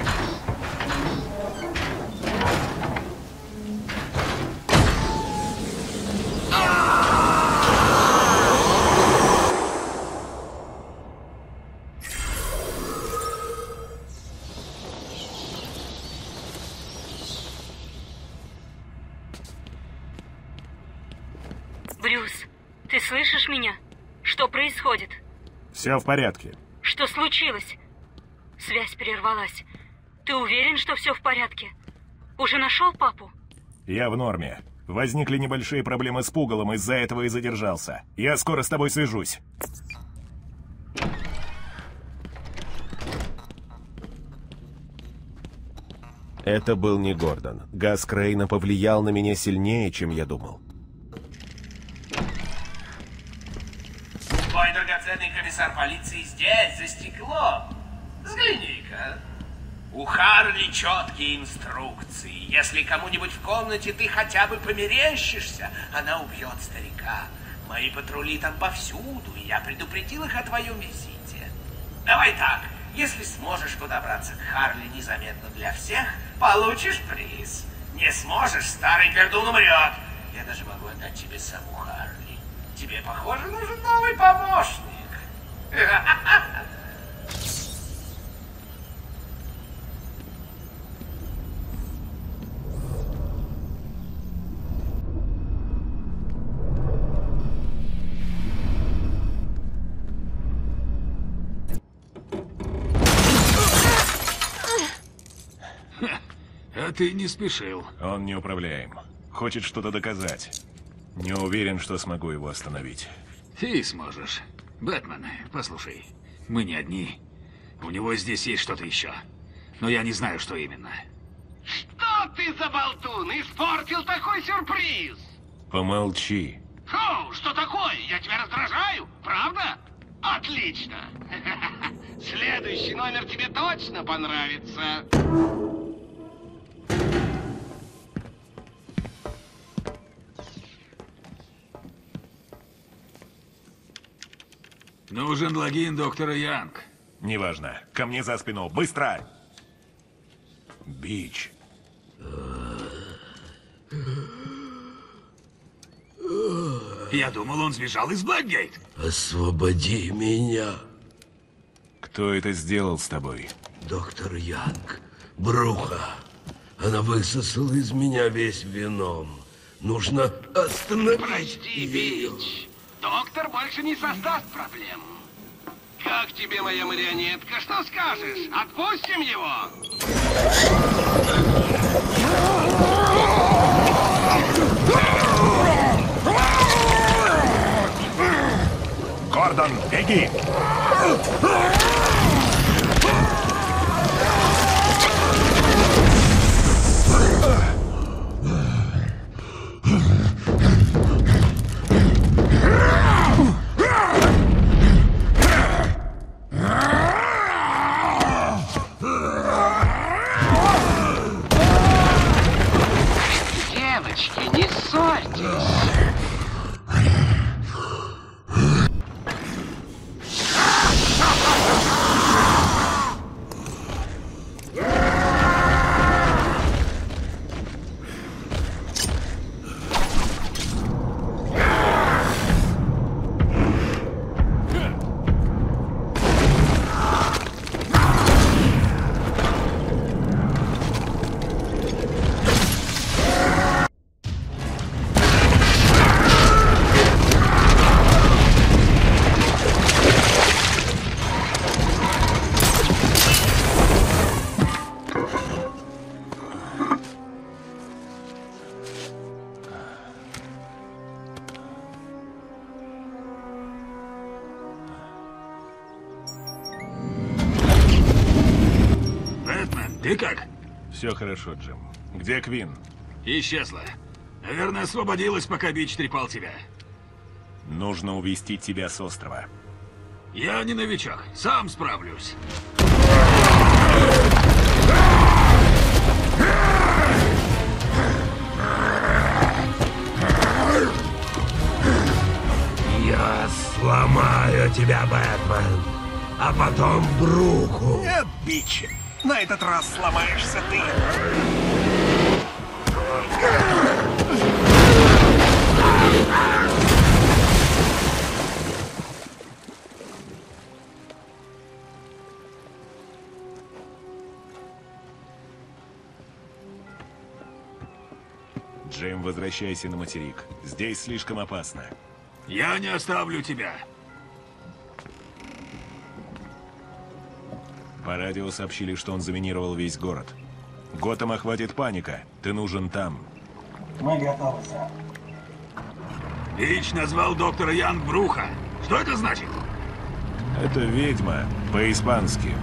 Брюс, ты слышишь меня? Что происходит? Все в порядке. Что случилось? Связь прервалась. Ты уверен, что все в порядке? Уже нашел папу? Я в норме. Возникли небольшие проблемы с пугалом, из-за этого и задержался. Я скоро с тобой свяжусь. Это был не Гордон. Газ Крейна повлиял на меня сильнее, чем я думал. Твой драгоценный комиссар полиции здесь, за стеклом. Взгляни-ка. У Харли четкие инструкции. Если кому-нибудь в комнате ты хотя бы померещишься, она убьет старика. Мои патрули там повсюду, и я предупредил их о твоем визите. Давай так, если сможешь подобраться к Харли незаметно для всех, получишь приз. Не сможешь, старый пердун умрет. Я даже могу отдать тебе саму Харли. Тебе, похоже, нужен новый помощник. А ты не спешил. Он неуправляем. Хочет что-то доказать. Не уверен, что смогу его остановить. Ты сможешь. Бэтмен, послушай, мы не одни. У него здесь есть что-то еще. но я не знаю, что именно. Что ты за болтун? Испортил такой сюрприз! Помолчи. Хоу, что такое? Я тебя раздражаю? Правда? Отлично! Следующий номер тебе точно понравится. Нужен логин доктора Янг. Неважно. Ко мне за спину. Быстро! Бич. Я думал, он сбежал из Блэкгейт. Освободи меня. Кто это сделал с тобой? Доктор Янг. Бруха. Она высосала из меня весь вином. Нужно остановить Прости, ее. Бич. Доктор больше не создаст проблем. Как тебе моя марионетка? Что скажешь? Отпустим его? Гордон, беги! Девочки, не ссорьтесь. Ты как? Все хорошо, Джим. Где Квин? Исчезла. Наверное, освободилась, пока Бич трепал тебя. Нужно увести тебя с острова. Я не новичок. Сам справлюсь. Я сломаю тебя, Бэтмен. А потом Бруху. Нет, Бич. На этот раз сломаешься ты. Джим, возвращайся на материк. Здесь слишком опасно. Я не оставлю тебя. По радио сообщили, что он заминировал весь город. Готэм охватит паника. Ты нужен там. Мы готовы, сэр. Бич назвал доктора Янг Бруха. Что это значит? Это ведьма. По-испански.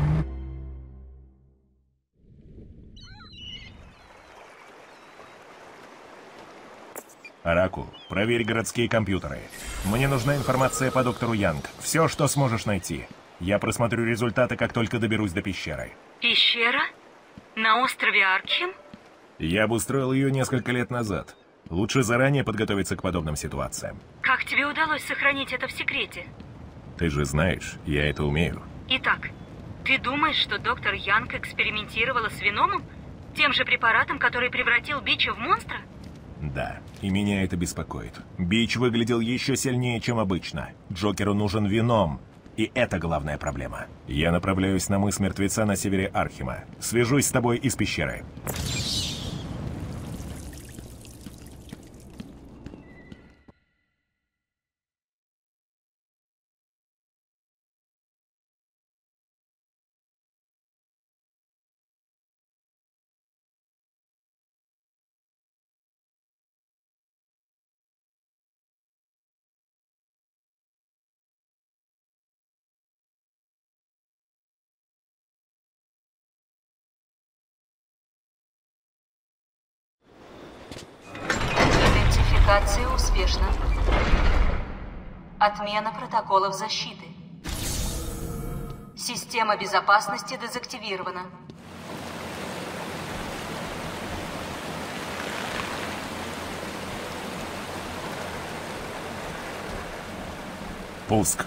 Оракул, проверь городские компьютеры. Мне нужна информация по доктору Янг. Все, что сможешь найти. Я просмотрю результаты, как только доберусь до пещеры. Пещера? На острове Аркхем? Я обустроил ее несколько лет назад. Лучше заранее подготовиться к подобным ситуациям. Как тебе удалось сохранить это в секрете? Ты же знаешь, я это умею. Итак, ты думаешь, что доктор Янг экспериментировала с Веномом? Тем же препаратом, который превратил Бича в монстра? Да, и меня это беспокоит. Бич выглядел еще сильнее, чем обычно. Джокеру нужен Веном. И это главная проблема. Я направляюсь на мыс Мертвеца на севере Аркхема. Свяжусь с тобой из пещеры. Идентификация успешна. Отмена протоколов защиты. Система безопасности дезактивирована. Пуск.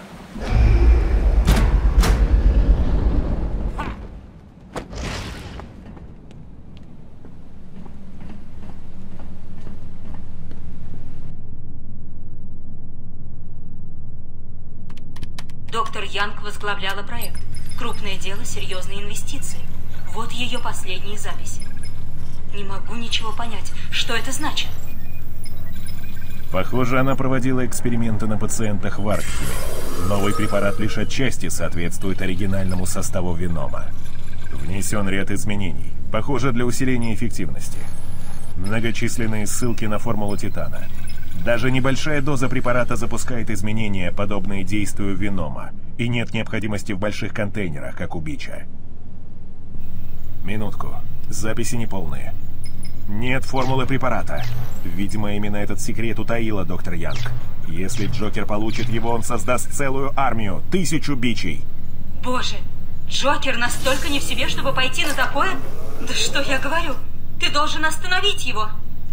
Доктор Янг возглавляла проект. Крупное дело, серьезные инвестиции. Вот ее последние записи. Не могу ничего понять. Что это значит? Похоже, она проводила эксперименты на пациентах в Арктике. Новый препарат лишь отчасти соответствует оригинальному составу Венома. Внесен ряд изменений, похоже, для усиления эффективности. Многочисленные ссылки на формулу Титана. Даже небольшая доза препарата запускает изменения, подобные действию Венома, и нет необходимости в больших контейнерах, как у Бича. Минутку. Записи неполные. Нет формулы препарата. Видимо, именно этот секрет утаила доктор Янг. Если Джокер получит его, он создаст целую армию, 1000 бичей. Боже, Джокер настолько не в себе, чтобы пойти на такое? Да что я говорю? Ты должен остановить его.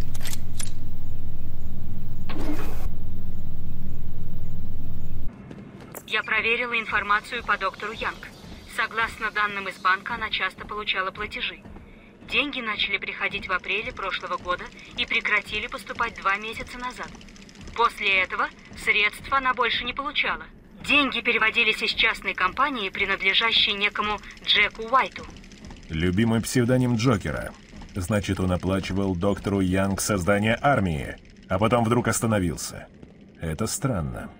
Я проверила информацию по доктору Янг. Согласно данным из банка, она часто получала платежи. Деньги начали приходить в апреле прошлого года и прекратили поступать 2 месяца назад. После этого средств она больше не получала. Деньги переводились из частной компании, принадлежащей некому Джеку Уайту. Любимый псевдоним Джокера. Значит, он оплачивал доктору Янг создание армии, а потом вдруг остановился. Это странно.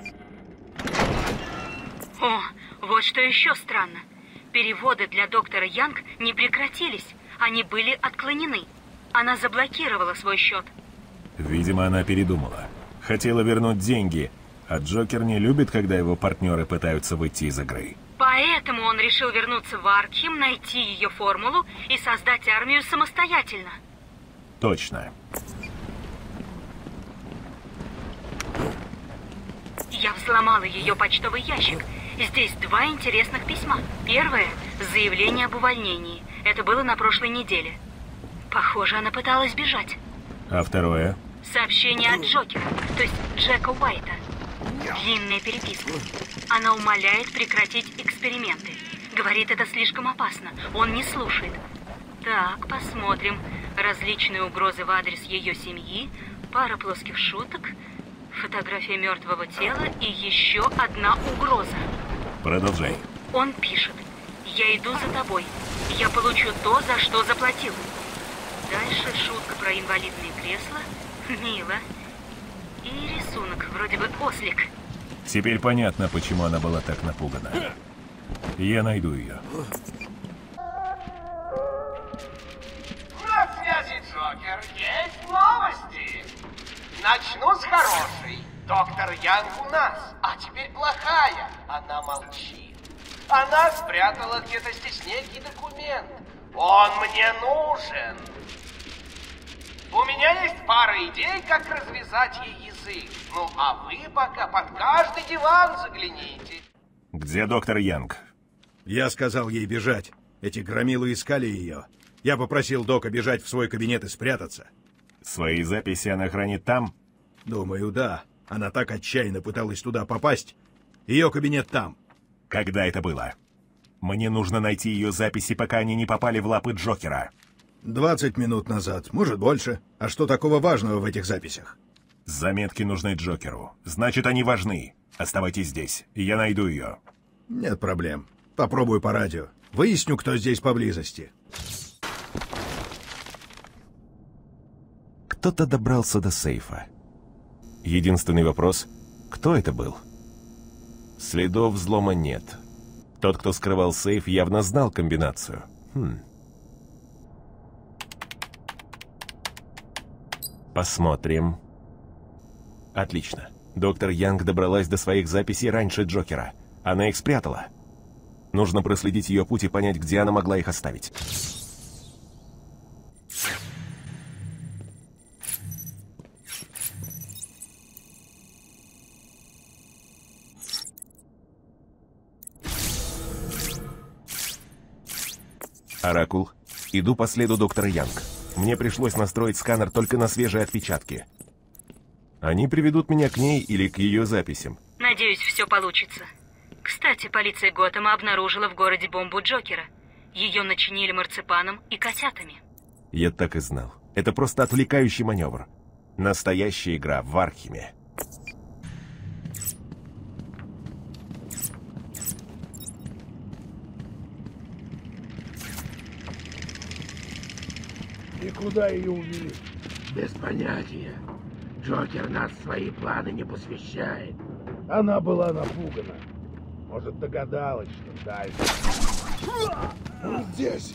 О, вот что еще странно. Переводы для доктора Янг не прекратились. Они были отклонены. Она заблокировала свой счет. Видимо, она передумала. Хотела вернуть деньги, а Джокер не любит, когда его партнеры пытаются выйти из игры. Поэтому он решил вернуться в Аркхем, найти ее формулу и создать армию самостоятельно. Точно. Я взломала ее почтовый ящик. Здесь 2 интересных письма. Первое – заявление об увольнении. Это было на прошлой неделе. Похоже, она пыталась бежать. А второе? Сообщение от Джокера, то есть Джека Уайта. Длинная переписка. Она умоляет прекратить эксперименты. Говорит, это слишком опасно. Он не слушает. Так, посмотрим. Различные угрозы в адрес ее семьи, пара плоских шуток, фотография мертвого тела и еще одна угроза. Продолжай. Он пишет: «Я иду за тобой. Я получу то, за что заплатил». Дальше шутка про инвалидные кресла. Мило. И рисунок, вроде бы ослик. Теперь понятно, почему она была так напугана. Я найду ее. На связи Джокер. Есть новости. Начну с хорошей. Доктор Янг у нас, а теперь плохая. Она молчит. Она спрятала где-то здесь некий документ. Он мне нужен. У меня есть пара идей, как развязать ей язык. Ну, а вы пока под каждый диван загляните. Где доктор Янг? Я сказал ей бежать. Эти громилы искали ее. Я попросил Дока бежать в свой кабинет и спрятаться. Свои записи она хранит там? Думаю, да. Она так отчаянно пыталась туда попасть. Ее кабинет там. Когда это было? Мне нужно найти ее записи, пока они не попали в лапы Джокера. 20 минут назад, может больше. А что такого важного в этих записях? Заметки нужны Джокеру. Значит, они важны. Оставайтесь здесь, и я найду ее. Нет проблем. Попробую по радио. Выясню, кто здесь поблизости. Кто-то добрался до сейфа. Единственный вопрос — кто это был? Следов взлома нет. Тот, кто скрывал сейф, явно знал комбинацию. Посмотрим. Отлично. Доктор Янг добралась до своих записей раньше Джокера. Она их спрятала. Нужно проследить ее путь и понять, где она могла их оставить. Оракул, иду по следу доктора Янг. Мне пришлось настроить сканер только на свежие отпечатки. Они приведут меня к ней или к ее записям. Надеюсь, все получится. Кстати, полиция Готэма обнаружила в городе бомбу Джокера. Ее начинили марципаном и котятами. Я так и знал. Это просто отвлекающий маневр. Настоящая игра в Архиме. И куда ее увели? Без понятия. Джокер нас в свои планы не посвящает. Она была напугана. Может, догадалась, что дальше. Он здесь.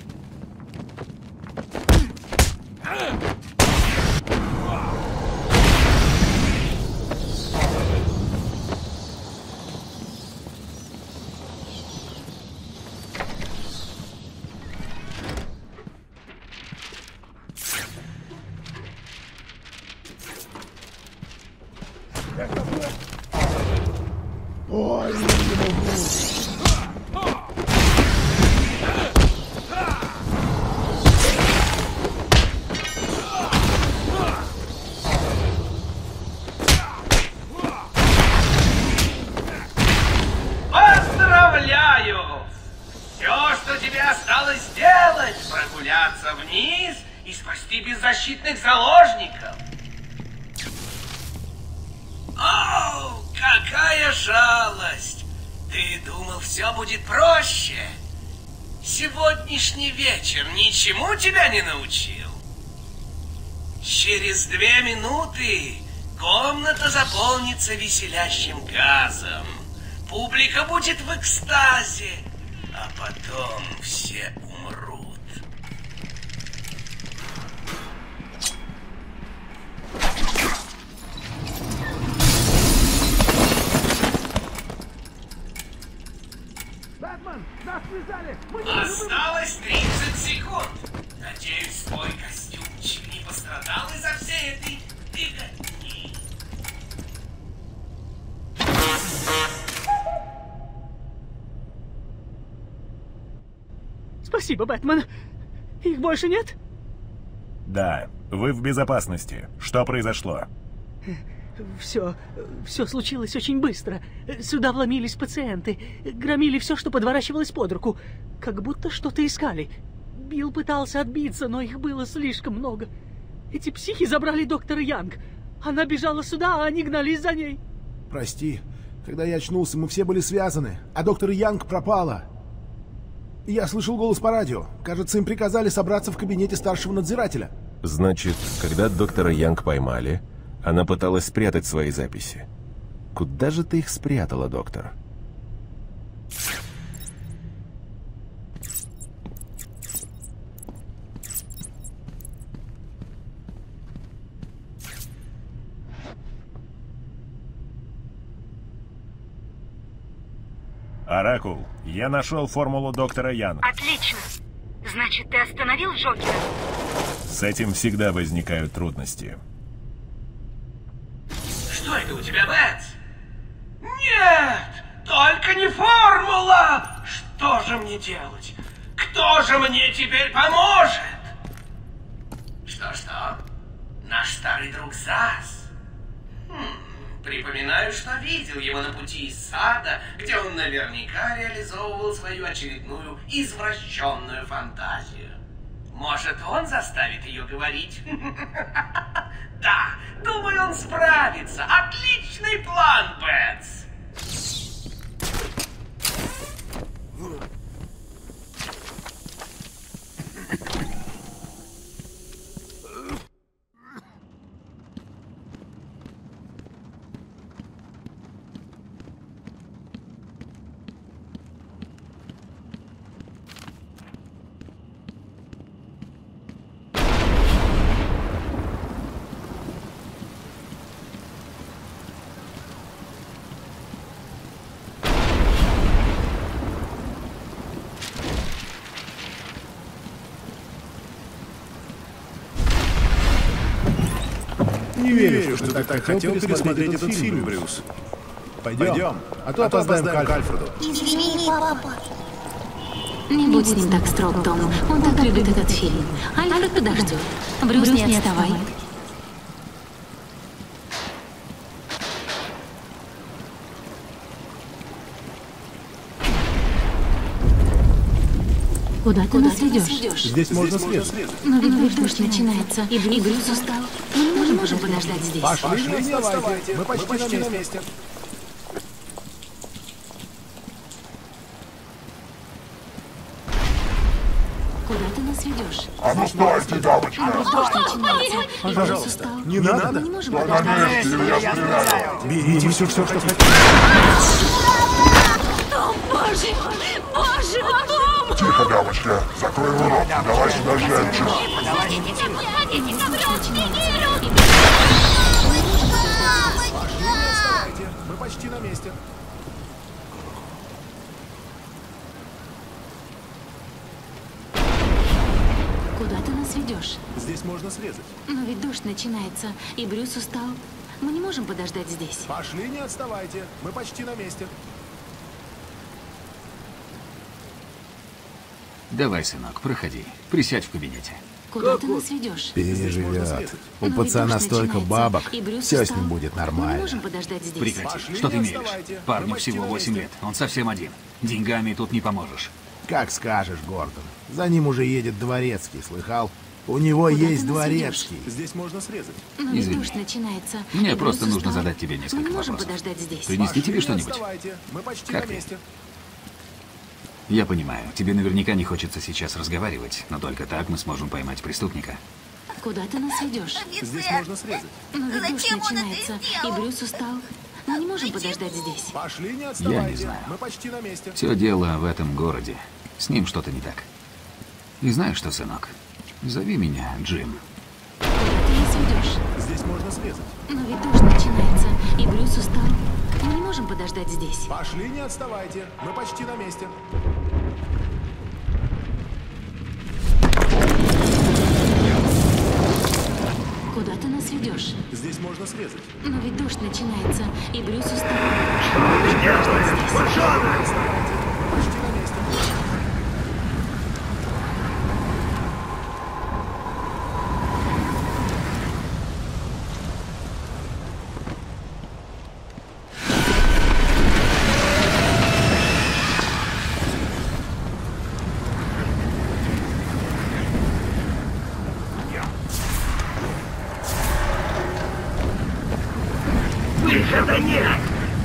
Ой, не могу. Поздравляю! Все, что тебе осталось сделать, прогуляться вниз и спасти беззащитных заложников. О, какая жалость! Ты думал, все будет проще? Сегодняшний вечер ничему тебя не научил? Через 2 минуты комната заполнится веселящим газом. Публика будет в экстазе, а потом все умрут. Бэтмен, нас связали! Осталось 30 секунд. Надеюсь, твой костюмчик не пострадал из-за всей этой беготни. Спасибо, Бэтмен. Их больше нет? Да, вы в безопасности. Что произошло? Все случилось очень быстро. Сюда вломились пациенты, громили все, что подворачивалось под руку. Как будто что-то искали. Билл пытался отбиться, но их было слишком много. Эти психи забрали доктора Янг. Она бежала сюда, а они гнались за ней. Прости, когда я очнулся, мы все были связаны, а доктор Янг пропала. Я слышал голос по радио. Кажется, им приказали собраться в кабинете старшего надзирателя. Значит, когда доктора Янг поймали, она пыталась спрятать свои записи. Куда же ты их спрятала, доктор? Оракул, я нашел формулу доктора Янг. Отлично. Значит, ты остановил Джокера? С этим всегда возникают трудности. Что это у тебя, Бэтс? Нет! Только не формула! Что же мне делать? Кто же мне теперь поможет? Что? Наш старый друг Зас? Припоминаю, что видел его на пути из сада, где он наверняка реализовывал свою очередную извращенную фантазию. Может, он заставит ее говорить? Да, думаю, он справится. Отличный план, Бэтс! Не верю, что ты так хотел пересмотреть этот фильм, Брюс. Пойдем, а то опоздаем к Альфреду. Извини, папа. Не будь с ним так строг, Том. Он так любит этот фильм. Альфред подождет. Брюс, не отставай. Куда ты нас ведешь? Здесь можно срезать. Но ведь дождь начинается, и Брюс устал. Мы не можем подождать здесь. Пошли, не отставайте. Мы почти на месте. Куда ты нас ведешь? А ну стойте, дамочка! Дождь начинается, и Брюс Пожалуйста, устал. не надо. Мы не можем На подождать. месте, я стреляю! Берите все, что хотите. Том, боже мой, боже, Том! Тихо, дамочка, закрой рот, давай сюда женщину. Мы почти на месте. Куда ты нас ведешь? Здесь можно срезать. Но ведь дождь начинается, и Брюс устал. Мы не можем подождать здесь. Пошли, не отставайте. Мы почти на месте. Давай, сынок, проходи. Присядь в кабинете. Куда ты нас ведешь? Переживет. У Но ведь пацана дождь столько начинается, бабок. и Брюс Все с устал. ним будет Мы не нормально. можем подождать здесь. Прекрати. Что ты мелешь? Парню всего 8 лет. Он совсем один. Деньгами тут не поможешь. Как скажешь, Гордон. За ним уже едет дворецкий, слыхал? У него Куда есть ты нас дворецкий. Здесь можно срезать. Но ведь Извини. дождь начинается. Мне и просто Брюс нужно устал. задать тебе Мы несколько не можем вопросов. подождать здесь. Принести тебе что-нибудь? Отставайте. Мы почти Как на ты? месте. Я понимаю, тебе наверняка не хочется сейчас разговаривать, но только так мы сможем поймать преступника. Куда ты нас ведешь? Здесь можно срезать. Но ведь дождь начинается, и Брюс устал. Мы не можем подождать здесь. Пошли, не Я отставайте. не знаю. Мы почти на месте. Все дело в этом городе. С ним что-то не так. И знаешь что, сынок? Зови меня Джим. Куда ты нас ведешь? Здесь можно срезать. Но ведь дождь начинается, и Брюс устал. Мы не можем подождать здесь. Пошли, не отставайте. Мы почти на месте. Куда ты нас ведешь? Здесь можно срезать. Но ведь дождь начинается, и Брюс устал. Почти на месте. Выхода нет!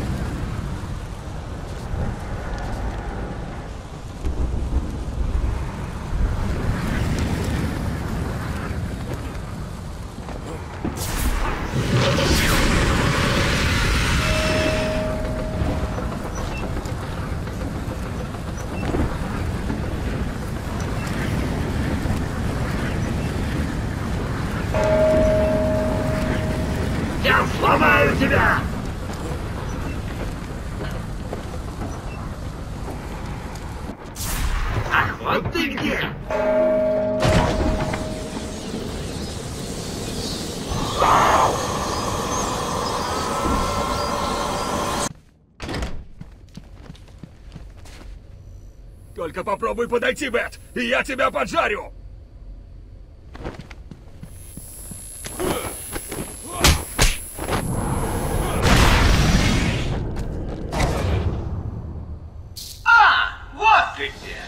Я сломаю тебя! Ах, вот ты где! Только попробуй подойти, Бет, и я тебя поджарю! Вот ты где!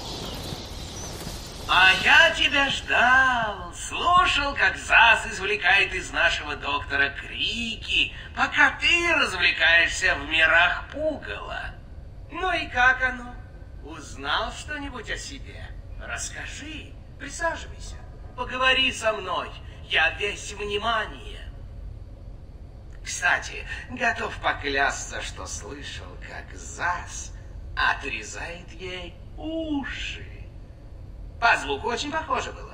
А я тебя ждал, слушал, как Зас извлекает из нашего доктора крики, пока ты развлекаешься в мирах пугала. Ну и как оно? Узнал что-нибудь о себе? Расскажи, присаживайся, поговори со мной, я весь внимание. Кстати, готов поклясться, что слышал, как Зас отрезает ей уши. По звуку очень похоже было.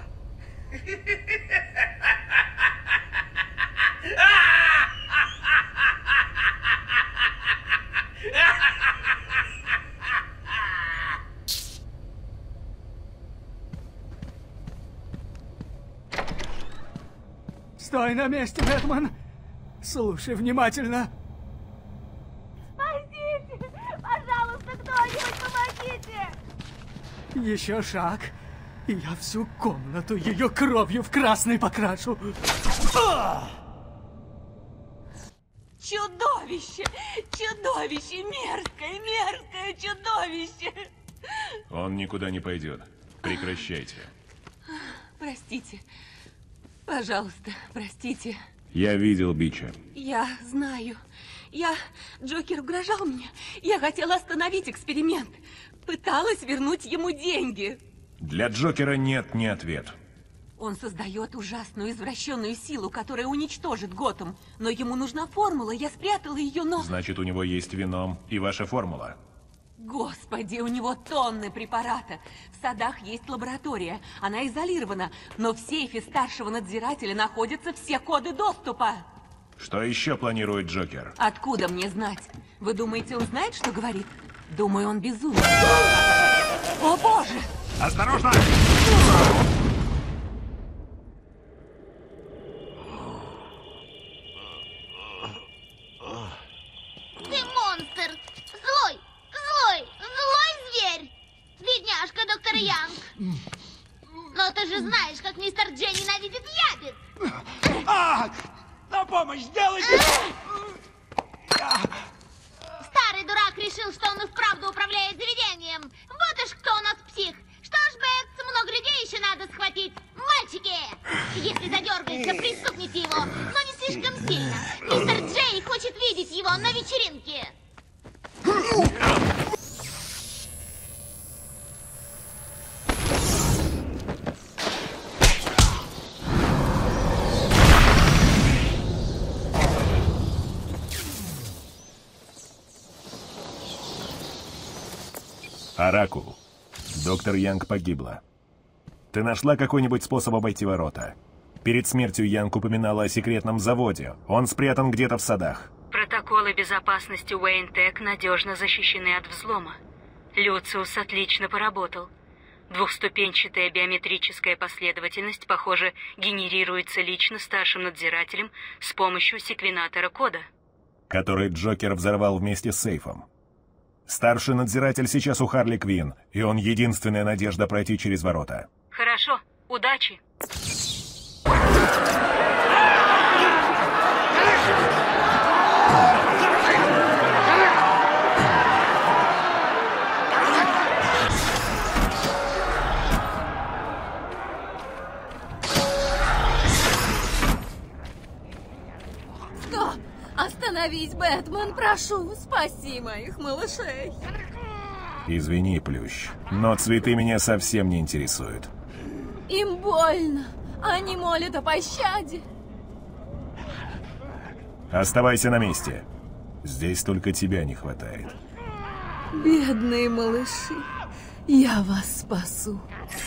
Стой на месте, Бэтмен! Слушай внимательно. Спасите! Пожалуйста, кто-нибудь помогите! Еще шаг, и я всю комнату ее кровью в красный покрашу. Чудовище! Чудовище! Мерзкое, мерзкое чудовище! Он никуда не пойдет. Прекращайте. Простите. Пожалуйста, простите. Я видел Бича. Я знаю. Джокер угрожал мне. Я хотела остановить эксперимент. Пыталась вернуть ему деньги. Для Джокера нет ни ответ. Он создает ужасную извращенную силу, которая уничтожит Готэм. Но ему нужна формула, я спрятала ее, но... Значит, у него есть Веном и ваша формула. Господи, у него тонны препарата. В садах есть лаборатория. Она изолирована. Но в сейфе старшего надзирателя находятся все коды доступа. Что еще планирует Джокер? Откуда мне знать? Вы думаете, он знает, что говорит? Думаю, он безумен. О, боже! Осторожно! Ты монстр! Злой! Злой! Злой зверь! Бедняжка, доктор Янг! Но ты же знаешь, как мистер Джей ненавидит ябед! На помощь, сделайте! Старый дурак решил, что он и вправду управляет заведением. Вот уж кто у нас псих. Что ж, Бэтс, много людей еще надо схватить. Мальчики, если задергаешься, пристукните его, но не слишком сильно. Мистер Джей хочет видеть его на вечеринке. Оракул. Доктор Янг погибла. Ты нашла какой-нибудь способ обойти ворота? Перед смертью Янг упоминала о секретном заводе. Он спрятан где-то в садах. Протоколы безопасности Уэйн-Тек надежно защищены от взлома. Люциус отлично поработал. Двухступенчатая биометрическая последовательность, похоже, генерируется лично старшим надзирателем с помощью секвенатора кода. Который Джокер взорвал вместе с сейфом. Старший надзиратель сейчас у Харли Квинн, и он единственная надежда пройти через ворота. Хорошо, удачи. Стоп! Остановись, Бэтмен, прошу, спаси моих малышей. Извини, Плющ, но цветы меня совсем не интересуют. Им больно. Они молят о пощаде. Оставайся на месте. Здесь только тебя не хватает. Бедные малыши, я вас спасу.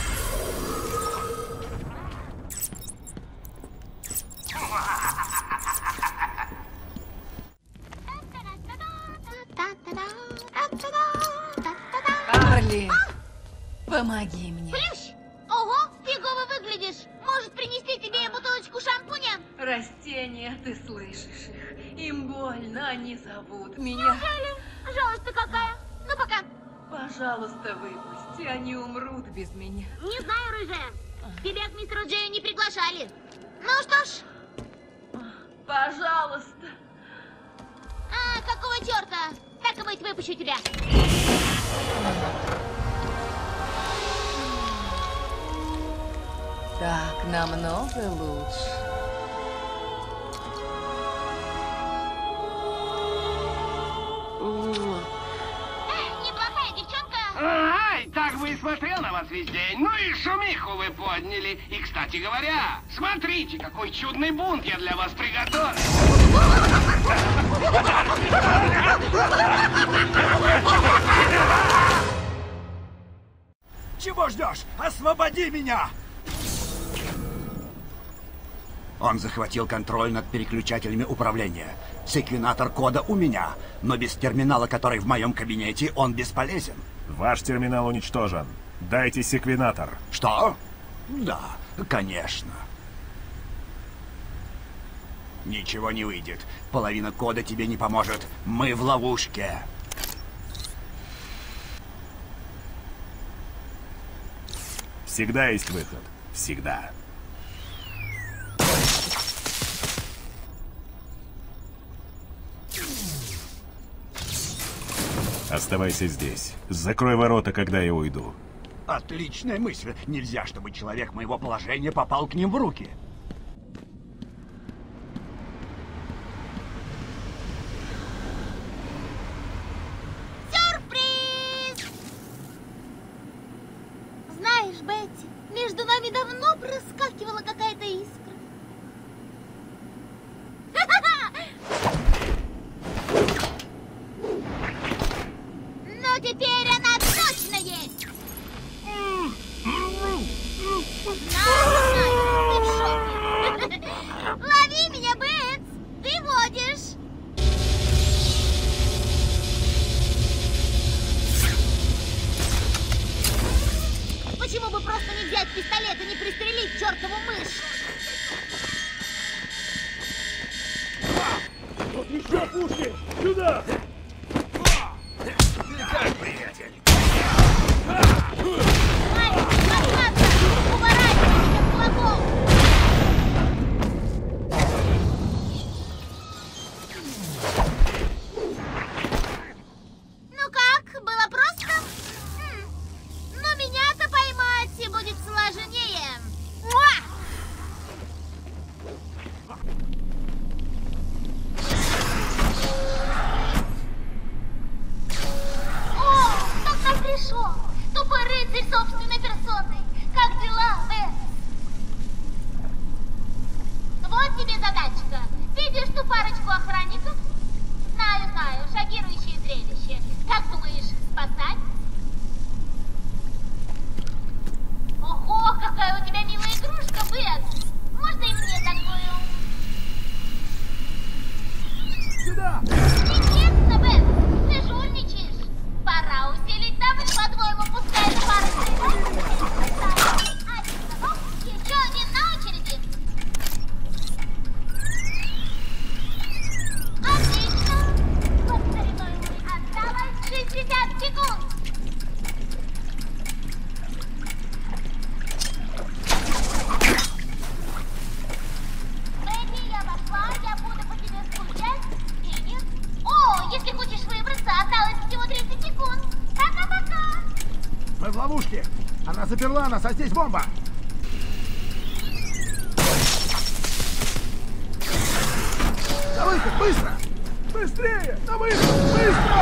Харли, помоги мне. Плющ! Ого, фигово выглядишь. Может, принести тебе бутылочку шампуня? Растения, ты слышишь их. Им больно, они зовут меня. Неужели? Жалость-то какая. Ну, пока. Пожалуйста, выпусти, они умрут без меня. Не знаю, рыжая. Тебя к мистеру Джею не приглашали. Ну что ж. Пожалуйста. А, какого черта? Так и быть, выпущу тебя. Так намного лучше. Неплохая девчонка. Ай, так бы и смотрел на вас весь день. Ну и шумиху вы подняли. И, кстати говоря, смотрите, какой чудный бунт я для вас приготовил. Чего ждешь? Освободи меня! Он захватил контроль над переключателями управления. Секвенатор кода у меня, но без терминала, который в моем кабинете, он бесполезен. Ваш терминал уничтожен. Дайте секвенатор. Что? Да, конечно. Ничего не выйдет. Половина кода тебе не поможет. Мы в ловушке. Всегда есть выход. Всегда. Оставайся здесь. Закрой ворота, когда я уйду. Отличная мысль. Нельзя, чтобы человек моего положения попал к ним в руки. Сюрприз! Знаешь, Бетти, между нами давно проскакивала какая-то искра. Но теперь она точно есть! Знаю, ты в шоке. Лови меня, Бетс! Ты водишь! Почему бы просто не взять пистолет и не пристрелить чертову мышь? Вот еще пушки! Сюда! Ты как, приятель? Ну как, было просто? Но меня-то поймать будет сложнее. Муа! О, кто к нам пришел? Тупой рыцарь собственной персоной. Как дела, Бесс? Вот тебе задачка. Видишь ту парочку охранников? Знаю, шокирующее зрелище. Как думаешь, спасать? Ого, какая у тебя милая игрушка, Бесс. Можно и мне такую? Сюда! Нечестно, Бесс. Ты жульничаешь. Пора усилить давление. По-твоему, пускай эта парочка. Еще один на очереди. Отлично! Осталось 60 секунд! Бетти, я пошла, я буду по тебе скучать. И нет? О, если хочешь выбраться, осталось всего 30 секунд. Пока-пока! Мы в ловушке. Она заперла нас, а здесь бомба. На выход, быстро! Быстрее! На выход! Быстро!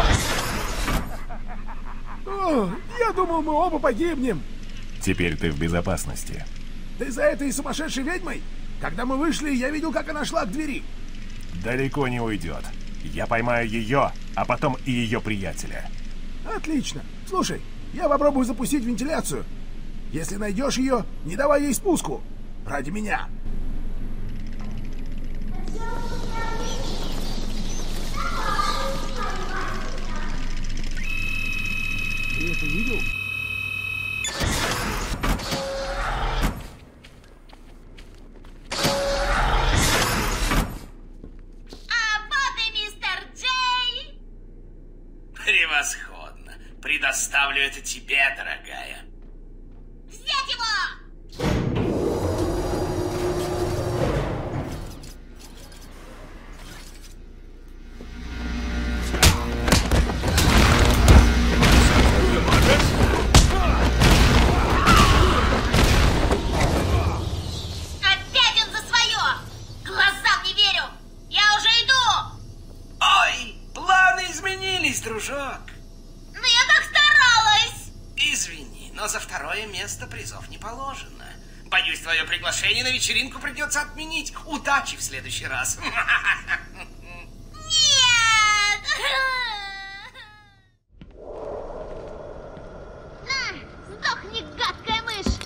О, я думал, мы оба погибнем. Теперь ты в безопасности. Ты за этой сумасшедшей ведьмой? Когда мы вышли, я видел, как она шла к двери. Далеко не уйдет. Я поймаю ее, а потом и ее приятеля. Отлично. Слушай, я попробую запустить вентиляцию. Если найдешь ее, не давай ей спуску. Ради меня. Ты это видел? А вот и мистер Джей! Превосходно. Предоставлю это тебе, дорогая. Взять его! Опять он за свое! Глазам не верю! Я уже иду! Ой, планы изменились, дружок. Но я так старалась! Извини, но за второе место призов не положено. Боюсь, твое приглашение на вечеринку придется отменить. Удачи в следующий раз. Нет! На, сдохни, гадкая мышь!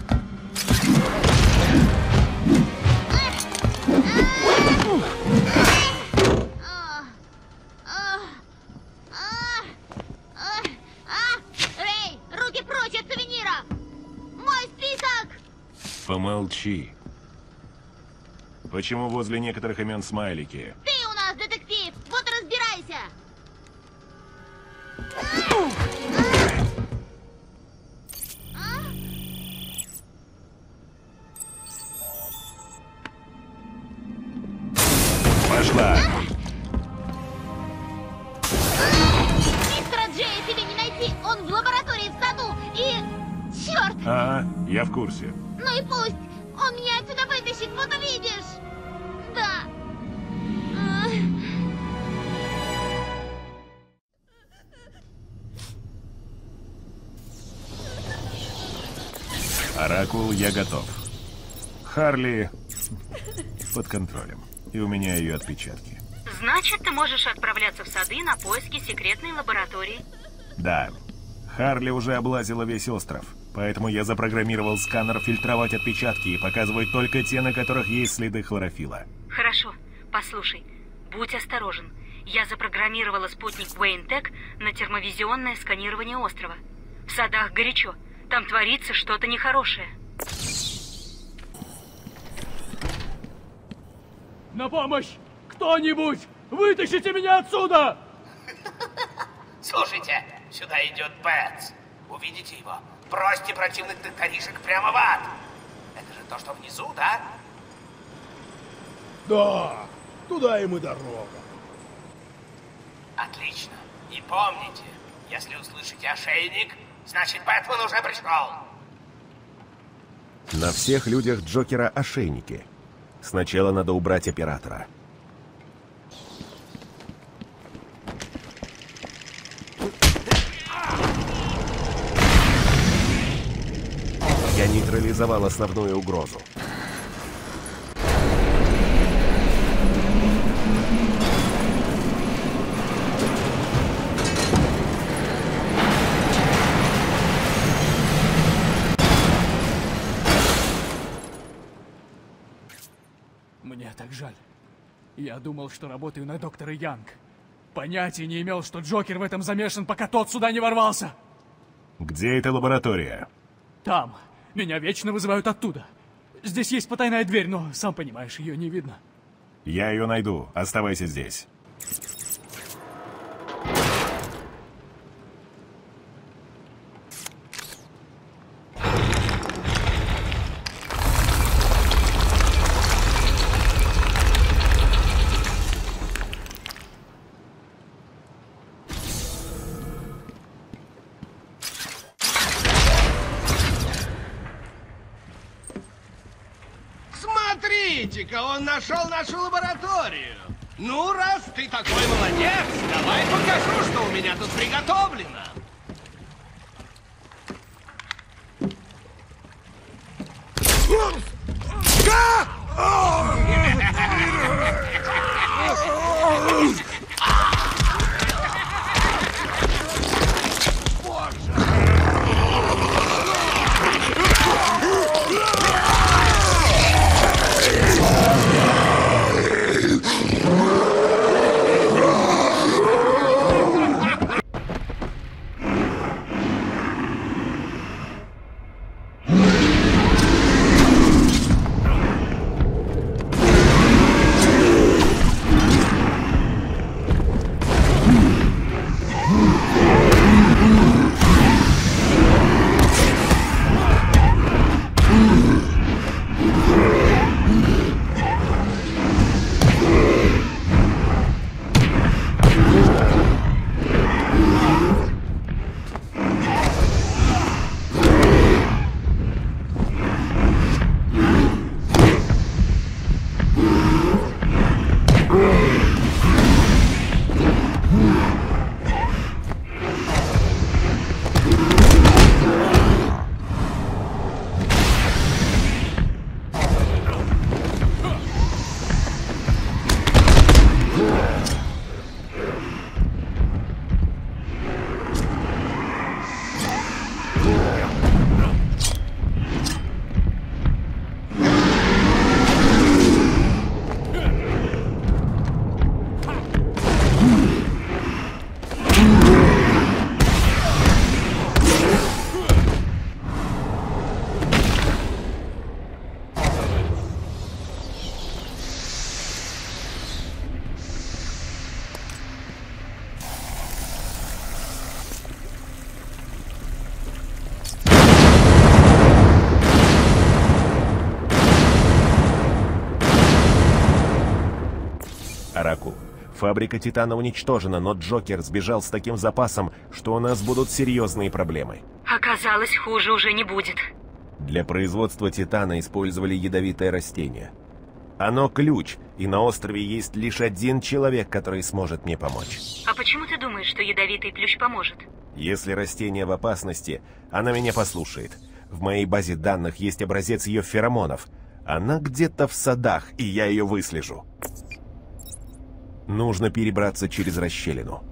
Рэй, руки прочь от сувенира! Мой список! Помолчи. Почему возле некоторых имен смайлики? Ты у нас детектив, вот и разбирайся! пошла. Мистера Джея тебе не найти. Он в лаборатории в саду. И... Черт! Ага, я в курсе. Ну и пусть. Он меня отсюда вытащит, вот увидишь. Да. Оракул, я готов. Харли под контролем. И у меня ее отпечатки. Значит, ты можешь отправляться в сады на поиски секретной лаборатории. Да. Харли уже облазила весь остров. Поэтому я запрограммировал сканер фильтровать отпечатки и показывать только те, на которых есть следы хлорофилла. Хорошо. Послушай, будь осторожен. Я запрограммировала спутник Wayne-Tech на термовизионное сканирование острова. В садах горячо. Там творится что-то нехорошее. На помощь! Кто-нибудь! Вытащите меня отсюда! Слушайте, сюда идет Бэтс. Увидите его? Бросьте противных докторишек прямо в ад. Это же то, что внизу, да? Да, туда им и дорога. Отлично. И помните, если услышите ошейник, значит, Бэтмен уже пришел. На всех людях Джокера ошейники. Сначала надо убрать оператора. Я нейтрализовал основную угрозу. Мне так жаль. Я думал, что работаю на доктора Янг. Понятия не имел, что Джокер в этом замешан, пока тот сюда не ворвался. Где эта лаборатория? Там. Меня вечно вызывают оттуда. Здесь есть потайная дверь, но, сам понимаешь, ее не видно. Я ее найду. Оставайся здесь. Смотрите-ка, он нашел нашу лабораторию. Ну, раз ты такой молодец, давай покажу, что у меня тут приготовлено. Оракул, фабрика Титана уничтожена, но Джокер сбежал с таким запасом, что у нас будут серьезные проблемы. Оказалось, хуже уже не будет. Для производства Титана использовали ядовитое растение. Оно ключ, и на острове есть лишь один человек, который сможет мне помочь. А почему ты думаешь, что ядовитый плющ поможет? Если растение в опасности, она меня послушает. В моей базе данных есть образец ее феромонов. Она где-то в садах, и я ее выслежу. Нужно перебраться через расщелину.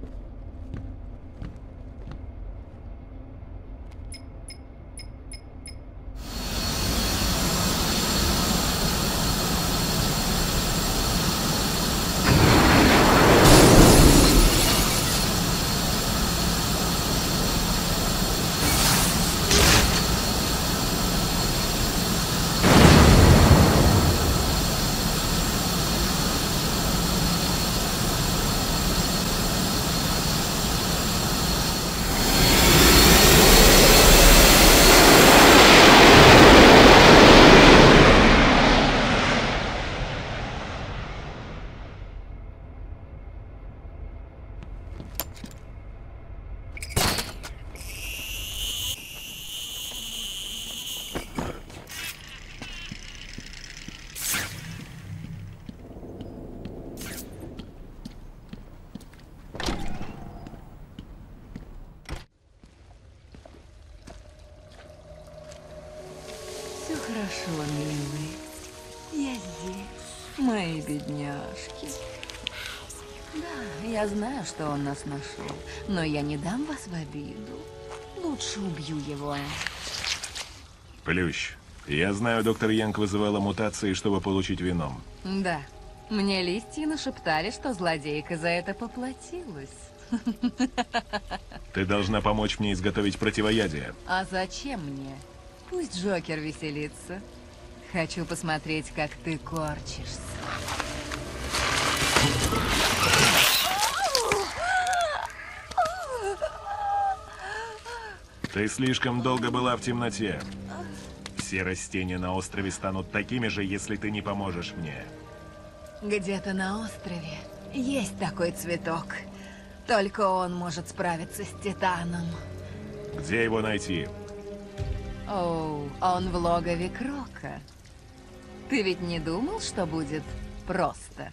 Хорошо, милый. Я здесь, мои бедняжки. Да, я знаю, что он нас нашел, но я не дам вас в обиду. Лучше убью его. Плющ, я знаю, доктор Янг вызывала мутации, чтобы получить веном. Да, мне листья нашептали, что злодейка за это поплатилась. Ты должна помочь мне изготовить противоядие. А зачем мне? Пусть Джокер веселится. Хочу посмотреть, как ты корчишься. Ты слишком долго была в темноте. Все растения на острове станут такими же, если ты не поможешь мне. Где-то на острове есть такой цветок. Только он может справиться с Титаном. Где его найти? Оу, он в логове Крока. Ты ведь не думал, что будет просто?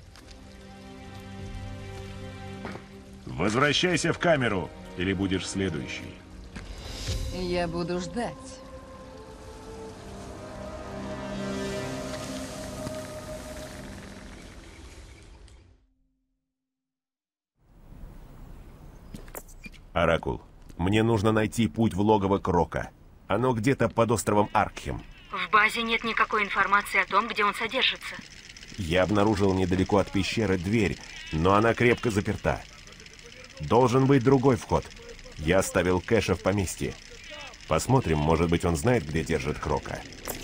Возвращайся в камеру, или будешь следующий. Я буду ждать. Оракул, мне нужно найти путь в логово Крока. Оно где-то под островом Аркхем. В базе нет никакой информации о том, где он содержится. Я обнаружил недалеко от пещеры дверь, но она крепко заперта. Должен быть другой вход. Я оставил Кэша в поместье. Посмотрим, может быть, он знает, где держит Крока.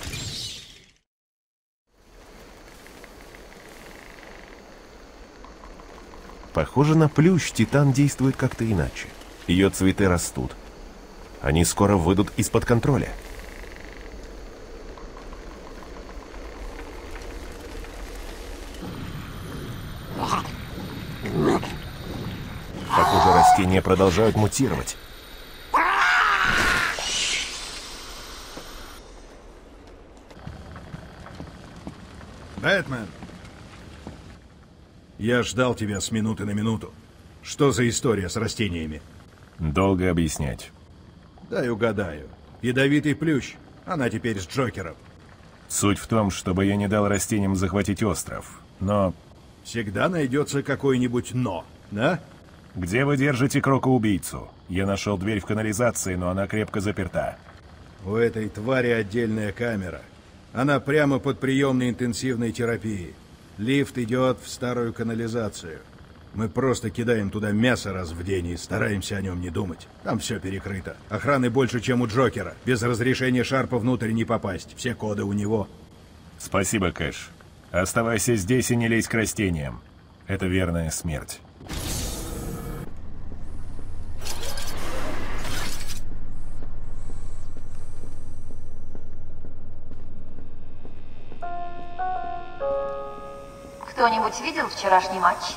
Похоже на плющ, Титан действует как-то иначе. Ее цветы растут. Они скоро выйдут из-под контроля. Похоже, растения продолжают мутировать. Бэтмен! Я ждал тебя с минуты на минуту. Что за история с растениями? Долго объяснять. Дай угадаю. Ядовитый плющ. Она теперь с Джокером. Суть в том, чтобы я не дал растениям захватить остров. Но... Всегда найдется какое-нибудь «но», да? Где вы держите Крока-убийцу? Я нашел дверь в канализации, но она крепко заперта. У этой твари отдельная камера. Она прямо под приемной интенсивной терапии. Лифт идет в старую канализацию. Мы просто кидаем туда мясо раз в день и стараемся о нем не думать. Там все перекрыто. Охраны больше, чем у Джокера. Без разрешения Шарпа внутрь не попасть. Все коды у него. Спасибо, Кэш. Оставайся здесь и не лезь к растениям. Это верная смерть. Кто Кто-нибудь видел вчерашний матч?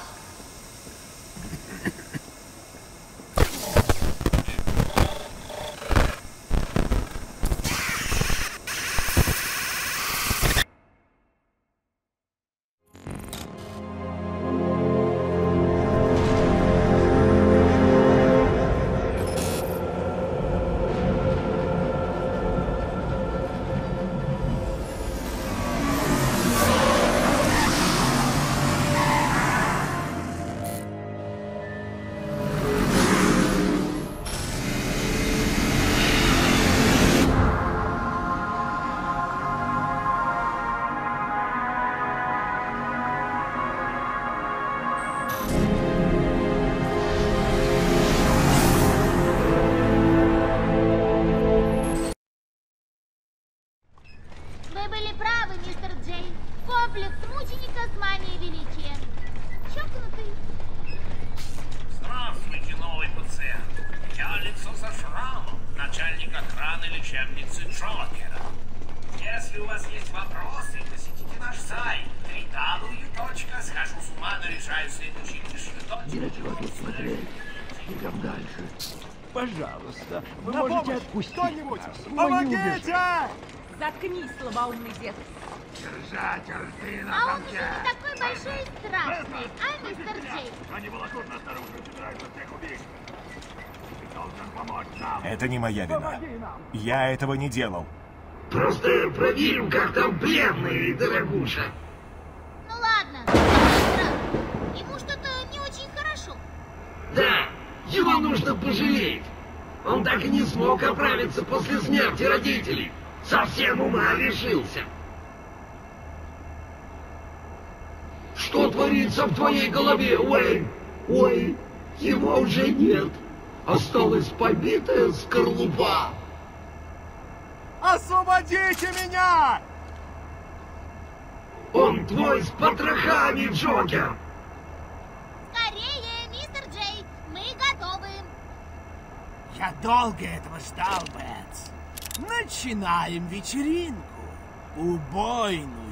Вы были правы, мистер Джей. Комплекс мученика с манией величия. Чокнутый. Здравствуйте, новый пациент. Я лицо со шрамом, начальник охраны лечебницы Джокера. Если у вас есть вопросы, посетите наш сайт www.схожусуманарешаю-следующий-точка. Нечего тут смотреть. Идем дальше. Пожалуйста, вы можете отпустить нас. Помогите! Заткнись, слабоумный дед. Держатель, ты А на он замке. уже не такой большой и страшный, а, мистер Джей? Они волокут нас наружу и собираются всех убить. Ты должен помочь нам. Это не моя вина. Я этого не делал. Просто проверим, как там пленный, дорогуша. Ну ладно, брат. Ему что-то не очень хорошо. Да, его нужно пожалеть. Он так и не смог оправиться после смерти родителей. Совсем ума лишился. Что творится в твоей голове, Уэйн? Ой, его уже нет. Осталась побитая скорлупа. Освободите меня! Он твой с потрохами, Джокер. Скорее, мистер Джей, мы готовы. Я долго этого ждал, Бэтс. Начинаем вечеринку. Убойную.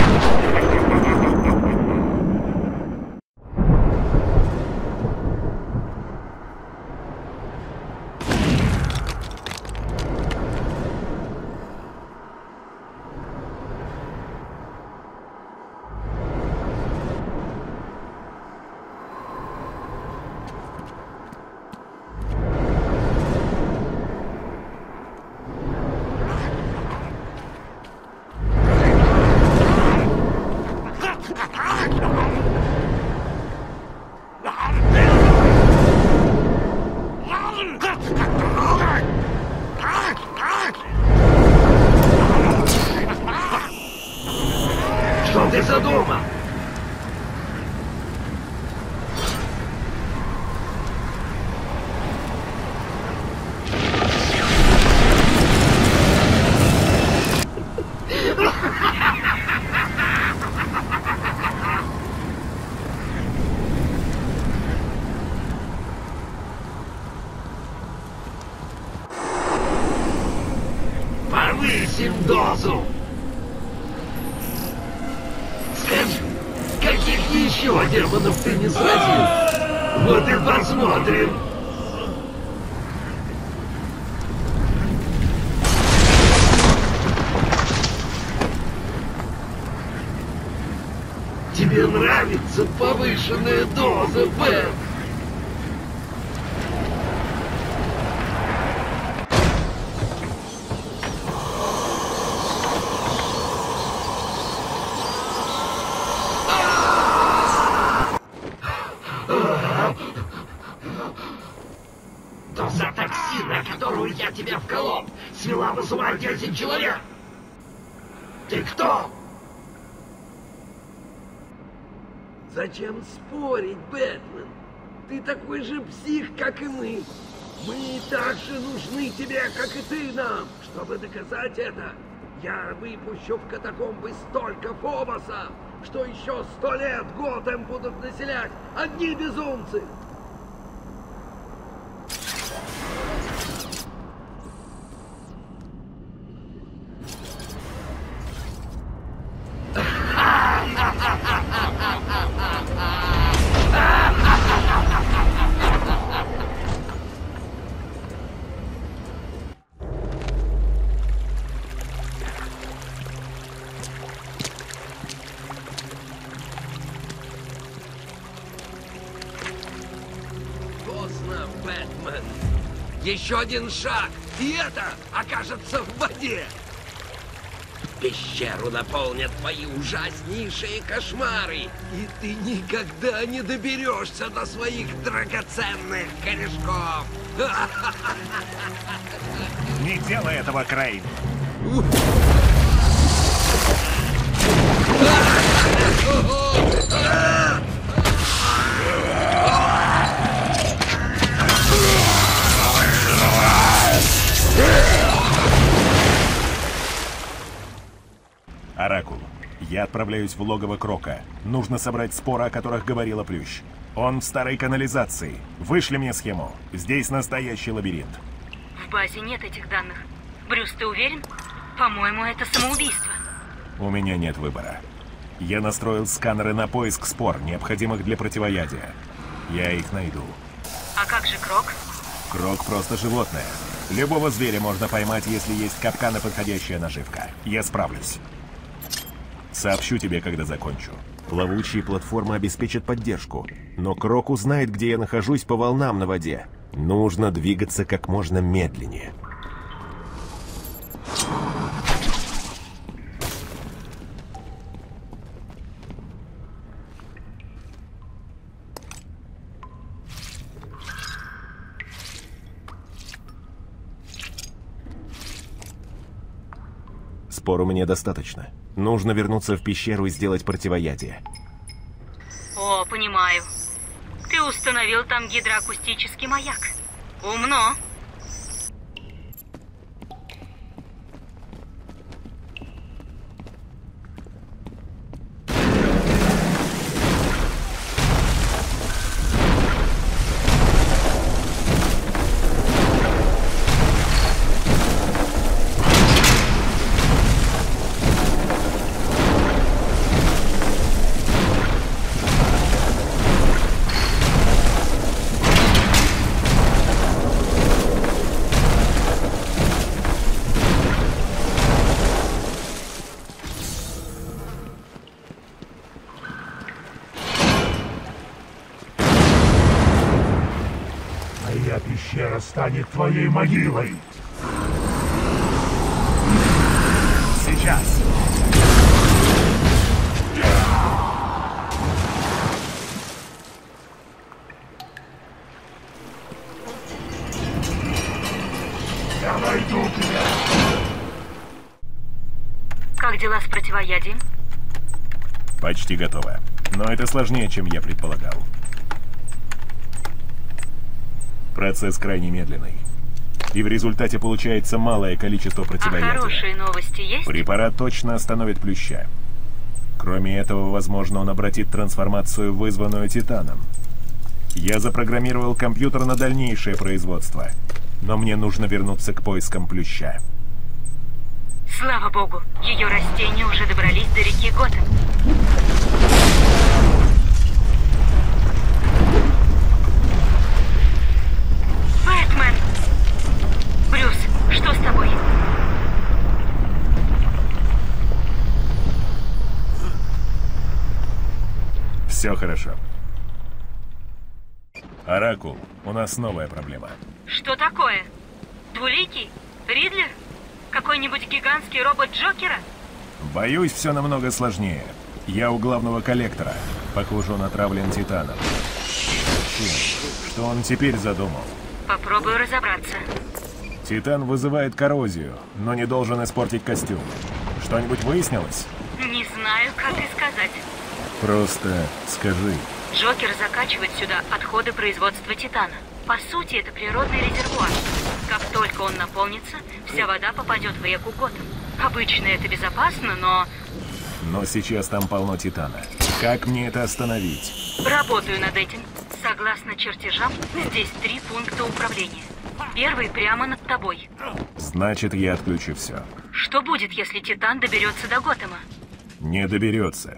Что ты задумал? Повысим дозу. Скажи, каких еще демонов ты не сразил? Вот и посмотрим. Тебе нравится повышенная доза, Бэт? Доза токсина, которую я тебе вколол, свела бы с ума 10 человек. Ты кто? Зачем спорить, Бэтмен? Ты такой же псих, как и мы. Мы так же нужны тебе, как и ты нам. Чтобы доказать это, я выпущу в катакомбы столько Фобоса, что еще 100 лет Готэм будут населять одни безумцы. Еще один шаг, и это окажется в воде. Пещеру наполнят твои ужаснейшие кошмары, и ты никогда не доберешься до своих драгоценных корешков. Не делай этого, Крейн. Оракул, я отправляюсь в логово Крока. Нужно собрать споры, о которых говорила Плющ. Он в старой канализации. Вышли мне схему. Здесь настоящий лабиринт. В базе нет этих данных. Брюс, ты уверен? По-моему, это самоубийство. У меня нет выбора. Я настроил сканеры на поиск спор, необходимых для противоядия. Я их найду. А как же Крок? Крок просто животное. Любого зверя можно поймать, если есть капкан и подходящая наживка. Я справлюсь. Сообщу тебе, когда закончу. Плавучие платформы обеспечат поддержку, но Крок узнает, где я нахожусь по волнам на воде. Нужно двигаться как можно медленнее. Спор у меня достаточно. Нужно вернуться в пещеру и сделать противоядие. О, понимаю. Ты установил там гидроакустический маяк. Умно. Пещера станет твоей могилой. Сейчас. Я найду тебя. Как дела с противоядием? Почти готово. Но это сложнее, чем я предполагал. Процесс крайне медленный. И в результате получается малое количество противоядия. А хорошие новости есть? Препарат точно остановит Плюща. Кроме этого, возможно, он обратит трансформацию, вызванную Титаном. Я запрограммировал компьютер на дальнейшее производство. Но мне нужно вернуться к поискам Плюща. Слава богу, ее растения уже добрались до реки Готэм. Бэтмен! Брюс, что с тобой? Все хорошо. Оракул, у нас новая проблема. Что такое? Двуликий? Ридлер? Какой-нибудь гигантский робот Джокера? Боюсь, все намного сложнее. Я у главного коллектора. Похоже, он отравлен Титаном. Что он теперь задумал? Попробую разобраться. Титан вызывает коррозию, но не должен испортить костюм. Что-нибудь выяснилось? Не знаю, как и сказать. Просто скажи. Джокер закачивает сюда отходы производства Титана. По сути, это природный резервуар. Как только он наполнится, вся вода попадет в реку Готэм. Обычно это безопасно, но... Но сейчас там полно Титана. Как мне это остановить? Работаю над этим. Согласно чертежам, здесь 3 пункта управления. Первый прямо над тобой. Значит, я отключу все. Что будет, если Титан доберется до Готэма? Не доберется.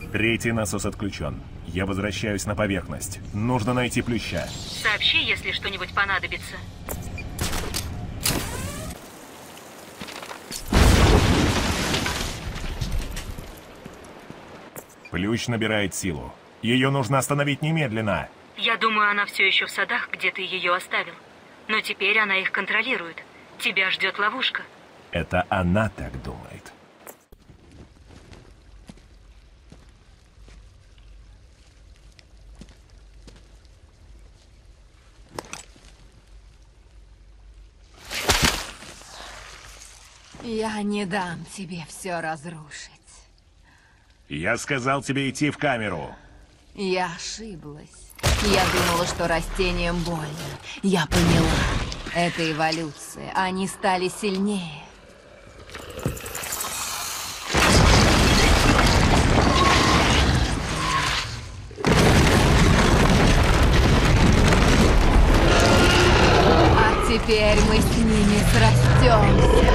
Третий насос отключен. Я возвращаюсь на поверхность. Нужно найти Плюща. Сообщи, если что-нибудь понадобится. Плющ набирает силу. Ее нужно остановить немедленно. Я думаю, она все еще в садах, где ты ее оставил. Но теперь она их контролирует. Тебя ждет ловушка. Это она так думает. Я не дам тебе все разрушить. Я сказал тебе идти в камеру. Я ошиблась. Я думала, что растениям больно. Я поняла. Это эволюция. Они стали сильнее. А теперь мы с ними срастемся.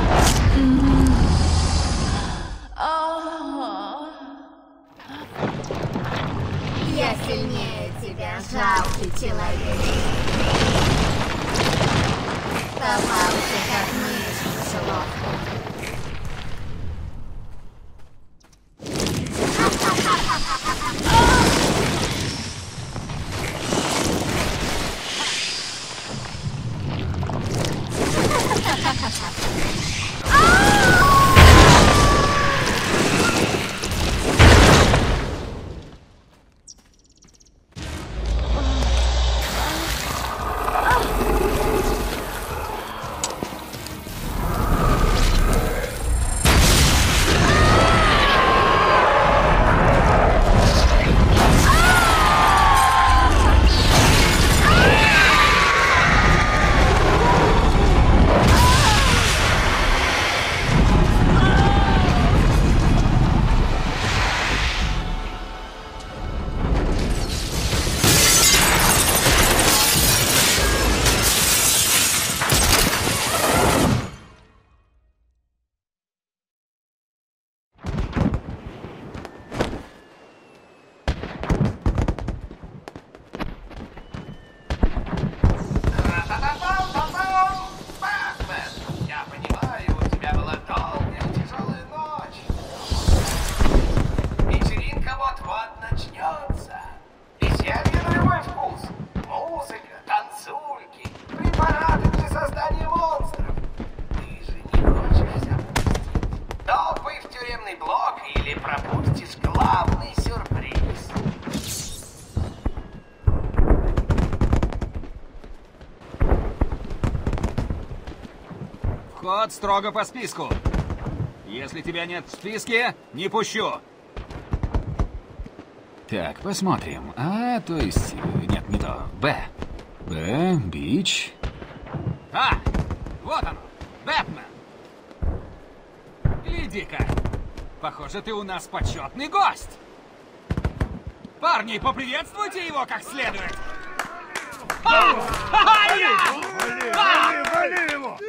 Я сильнее тебя, жалкий человек. Попался как мышь в мышеловку. Я понимаю, у тебя была долгая, тяжелая ночь. Вечеринка вот-вот начнется. Веселье на любой вкус. Музыка, танцульки, препараты для создания монстров. Ты же не хочешь запустить допы в тюремный блок или пропустишь главный сюрприз? Вход строго по списку. Если тебя нет в списке, не пущу. Так, посмотрим. А, то есть... Нет, не то. Б. Б, Бич. А! Вот оно! Бэтмен! Гляди-ка! Похоже, ты у нас почетный гость! Парни, поприветствуйте его как следует! Вали его!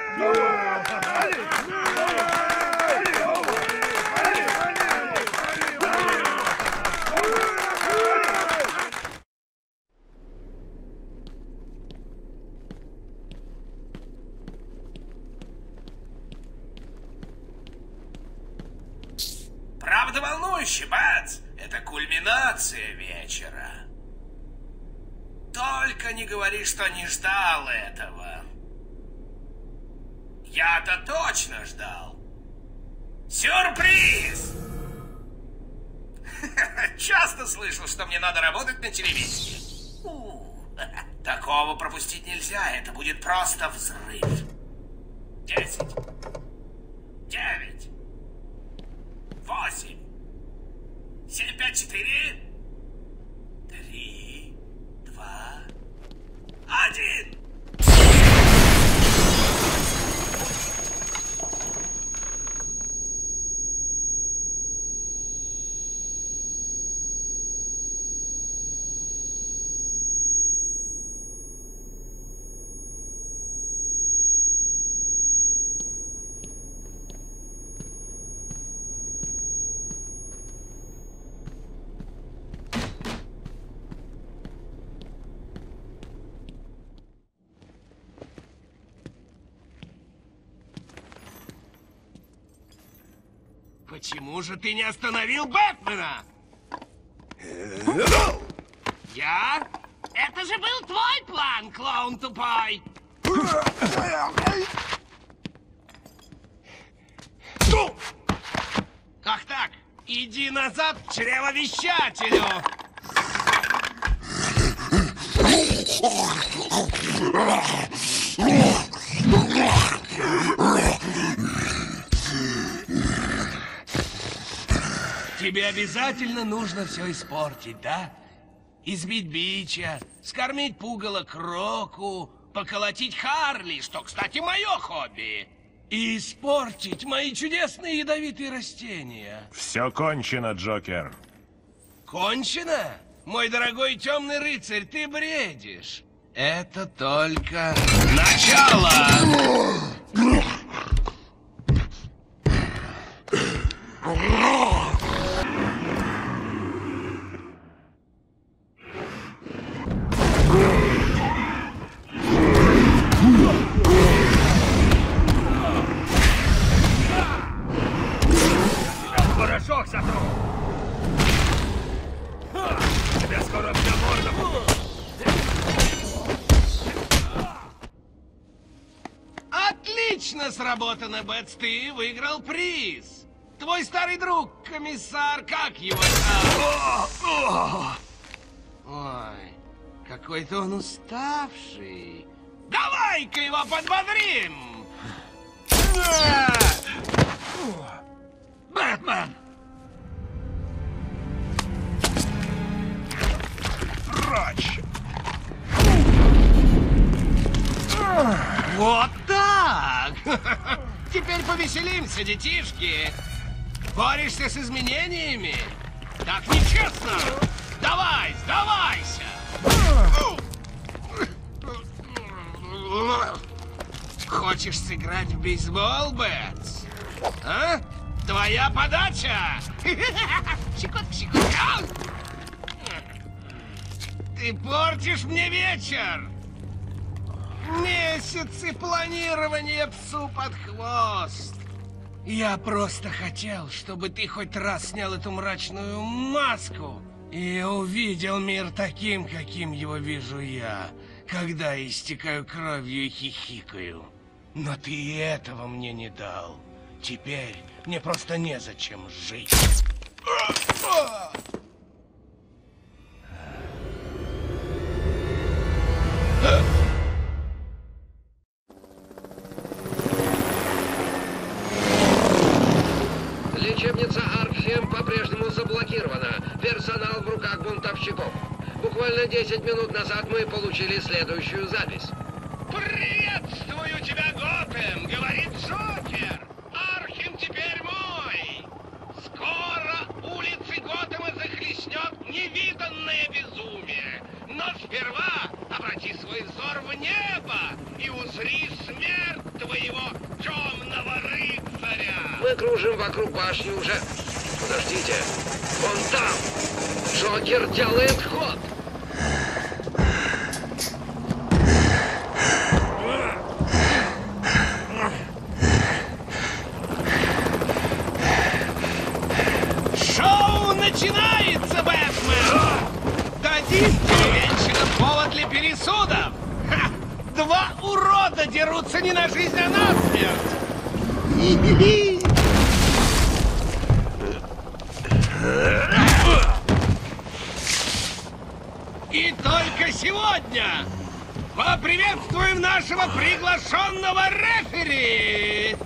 Правда волнующе, Бэтс. Это кульминация вечера. Только не говори, что не ждал этого. Я-то точно ждал. Сюрприз! Часто слышал, что мне надо работать на телевидении. Такого пропустить нельзя, это будет просто взрыв. 10, 9, 8, 7, 5, 4, 3, 2, 1. Почему же ты не остановил Бэтмена? Я? Это же был твой план, клоун тупой! Как так? Иди назад к чревовещателю! Тебе обязательно нужно все испортить, да? Избить Бича, скормить пугало Кроку, поколотить Харли, что, кстати, мое хобби, и испортить мои чудесные ядовитые растения. Все кончено, Джокер. Кончено? Мой дорогой темный рыцарь, ты бредишь. Это только начало! Порошок сотру! Тебя скоро вся морда будет! Отлично сработано, Бэтс, ты выиграл приз. Твой старый друг, комиссар, как его зовут? Ой, какой-то он уставший. Давай-ка его подбодрим! Бэтмен! Прочь! Вот так! Теперь повеселимся, детишки! Борешься с изменениями? Так нечестно! Давай, сдавайся! Хочешь сыграть в бейсбол, Бэтс? А? Твоя подача! Щекотка. Ты портишь мне вечер! Месяцы планирования псу под хвост! Я просто хотел, чтобы ты хоть раз снял эту мрачную маску и увидел мир таким, каким его вижу я, когда истекаю кровью и хихикаю. Но ты и этого мне не дал. Теперь мне просто незачем жить. Лечебница Аркхем по-прежнему заблокирована. Персонал в руках бунтовщиков. Буквально 10 минут назад мы получили следующую запись. Приветствую тебя, Готэм, говорит Джокер. Аркхем теперь мой. Скоро улицы Готэма захлестнет невиданное безумие. Но сперва обрати свой взор в небо и узри смерть твоего темного рыцаря. Мы кружим вокруг башни уже... Подождите. Вон там. Джокер делает ход. Шоу начинается, Бэтмен! Дадим тебе вечером повод для пересудов! Ха! Два урода дерутся не на жизнь, а на смерть! И только сегодня поприветствуем нашего приглашенного рефери!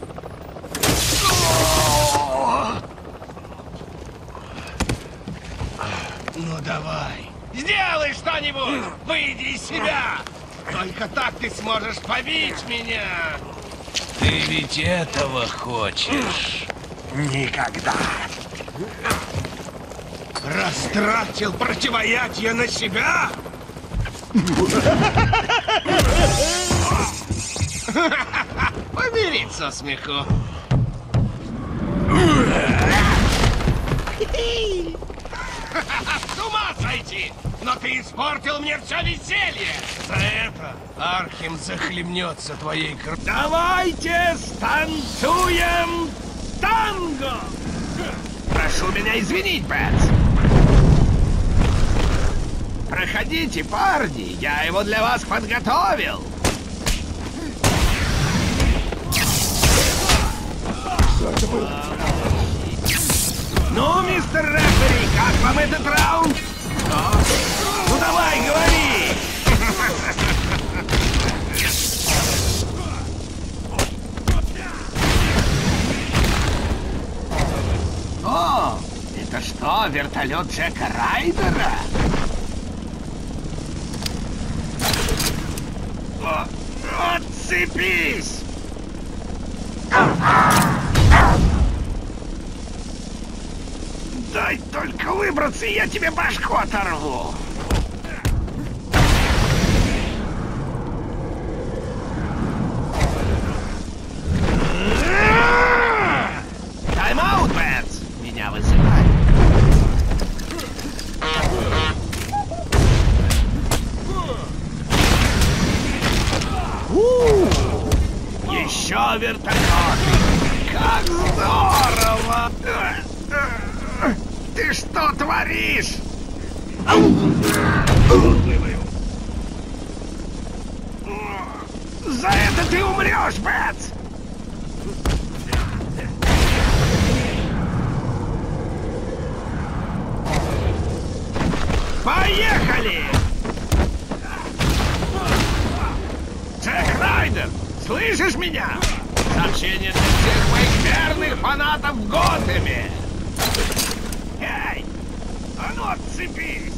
Ну давай, сделай что-нибудь! Выйди из себя! Только так ты сможешь побить меня! Ты ведь этого хочешь? Никогда! Растратил противоядие на себя? Помирить со смеху. С ума сойти! Но ты испортил мне все веселье! За это Аркхем захлебнется твоей кровью. Давайте станцуем танго! меня извинить, Бэтс. Проходите, парни, я его для вас подготовил. Ну, мистер рефери, как вам этот раунд? Ну давай, говори! О, это что, вертолет Джека Райдера? Отцепись! Дай только выбраться, и я тебе башку оторву. Тайм-аут, Бэтс! Меня вызывают. Еще вертолет! Как здорово! Ты что творишь? За это ты умрешь, Бэтс! Поехали! Джек Райдер, слышишь меня? Сообщение для всех моих верных фанатов в Готэме! Эй! А ну отцепись!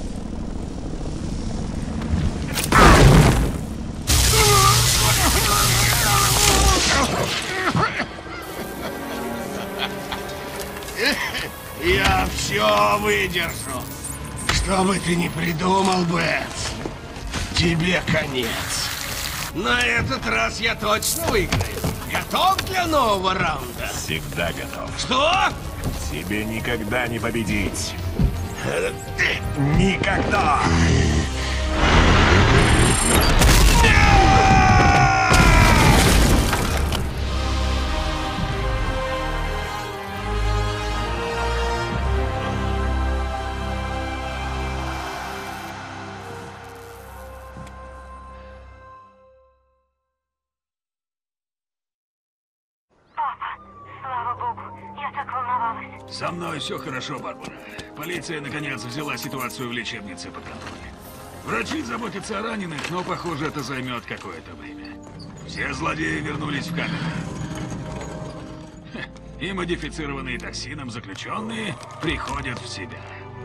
Я все выдержу. Что бы ты ни придумал, Бэтс, тебе конец. На этот раз я точно выиграю. Готов для нового раунда? Всегда готов. Что? Тебе никогда не победить. Никогда! Со мной все хорошо, Барбара. Полиция, наконец, взяла ситуацию в лечебнице под контроль. Врачи заботятся о раненых, но, похоже, это займет какое-то время. Все злодеи вернулись в камеру. И модифицированные токсином заключенные приходят в себя.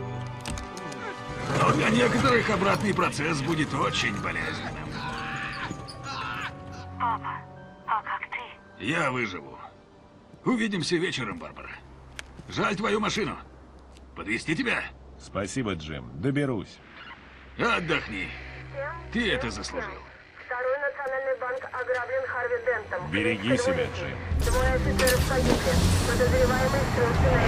Но для некоторых обратный процесс будет очень болезненным. Папа, а как ты? Я выживу. Увидимся вечером, Барбара. Жаль твою машину. Подвезти тебя? Спасибо, Джим. Доберусь. Отдохни. Ты это заслужил. Второй национальный банк ограблен Харви Дентом. Береги себя, Джим. Двое офицеров погибли. Подозреваемый скрылся на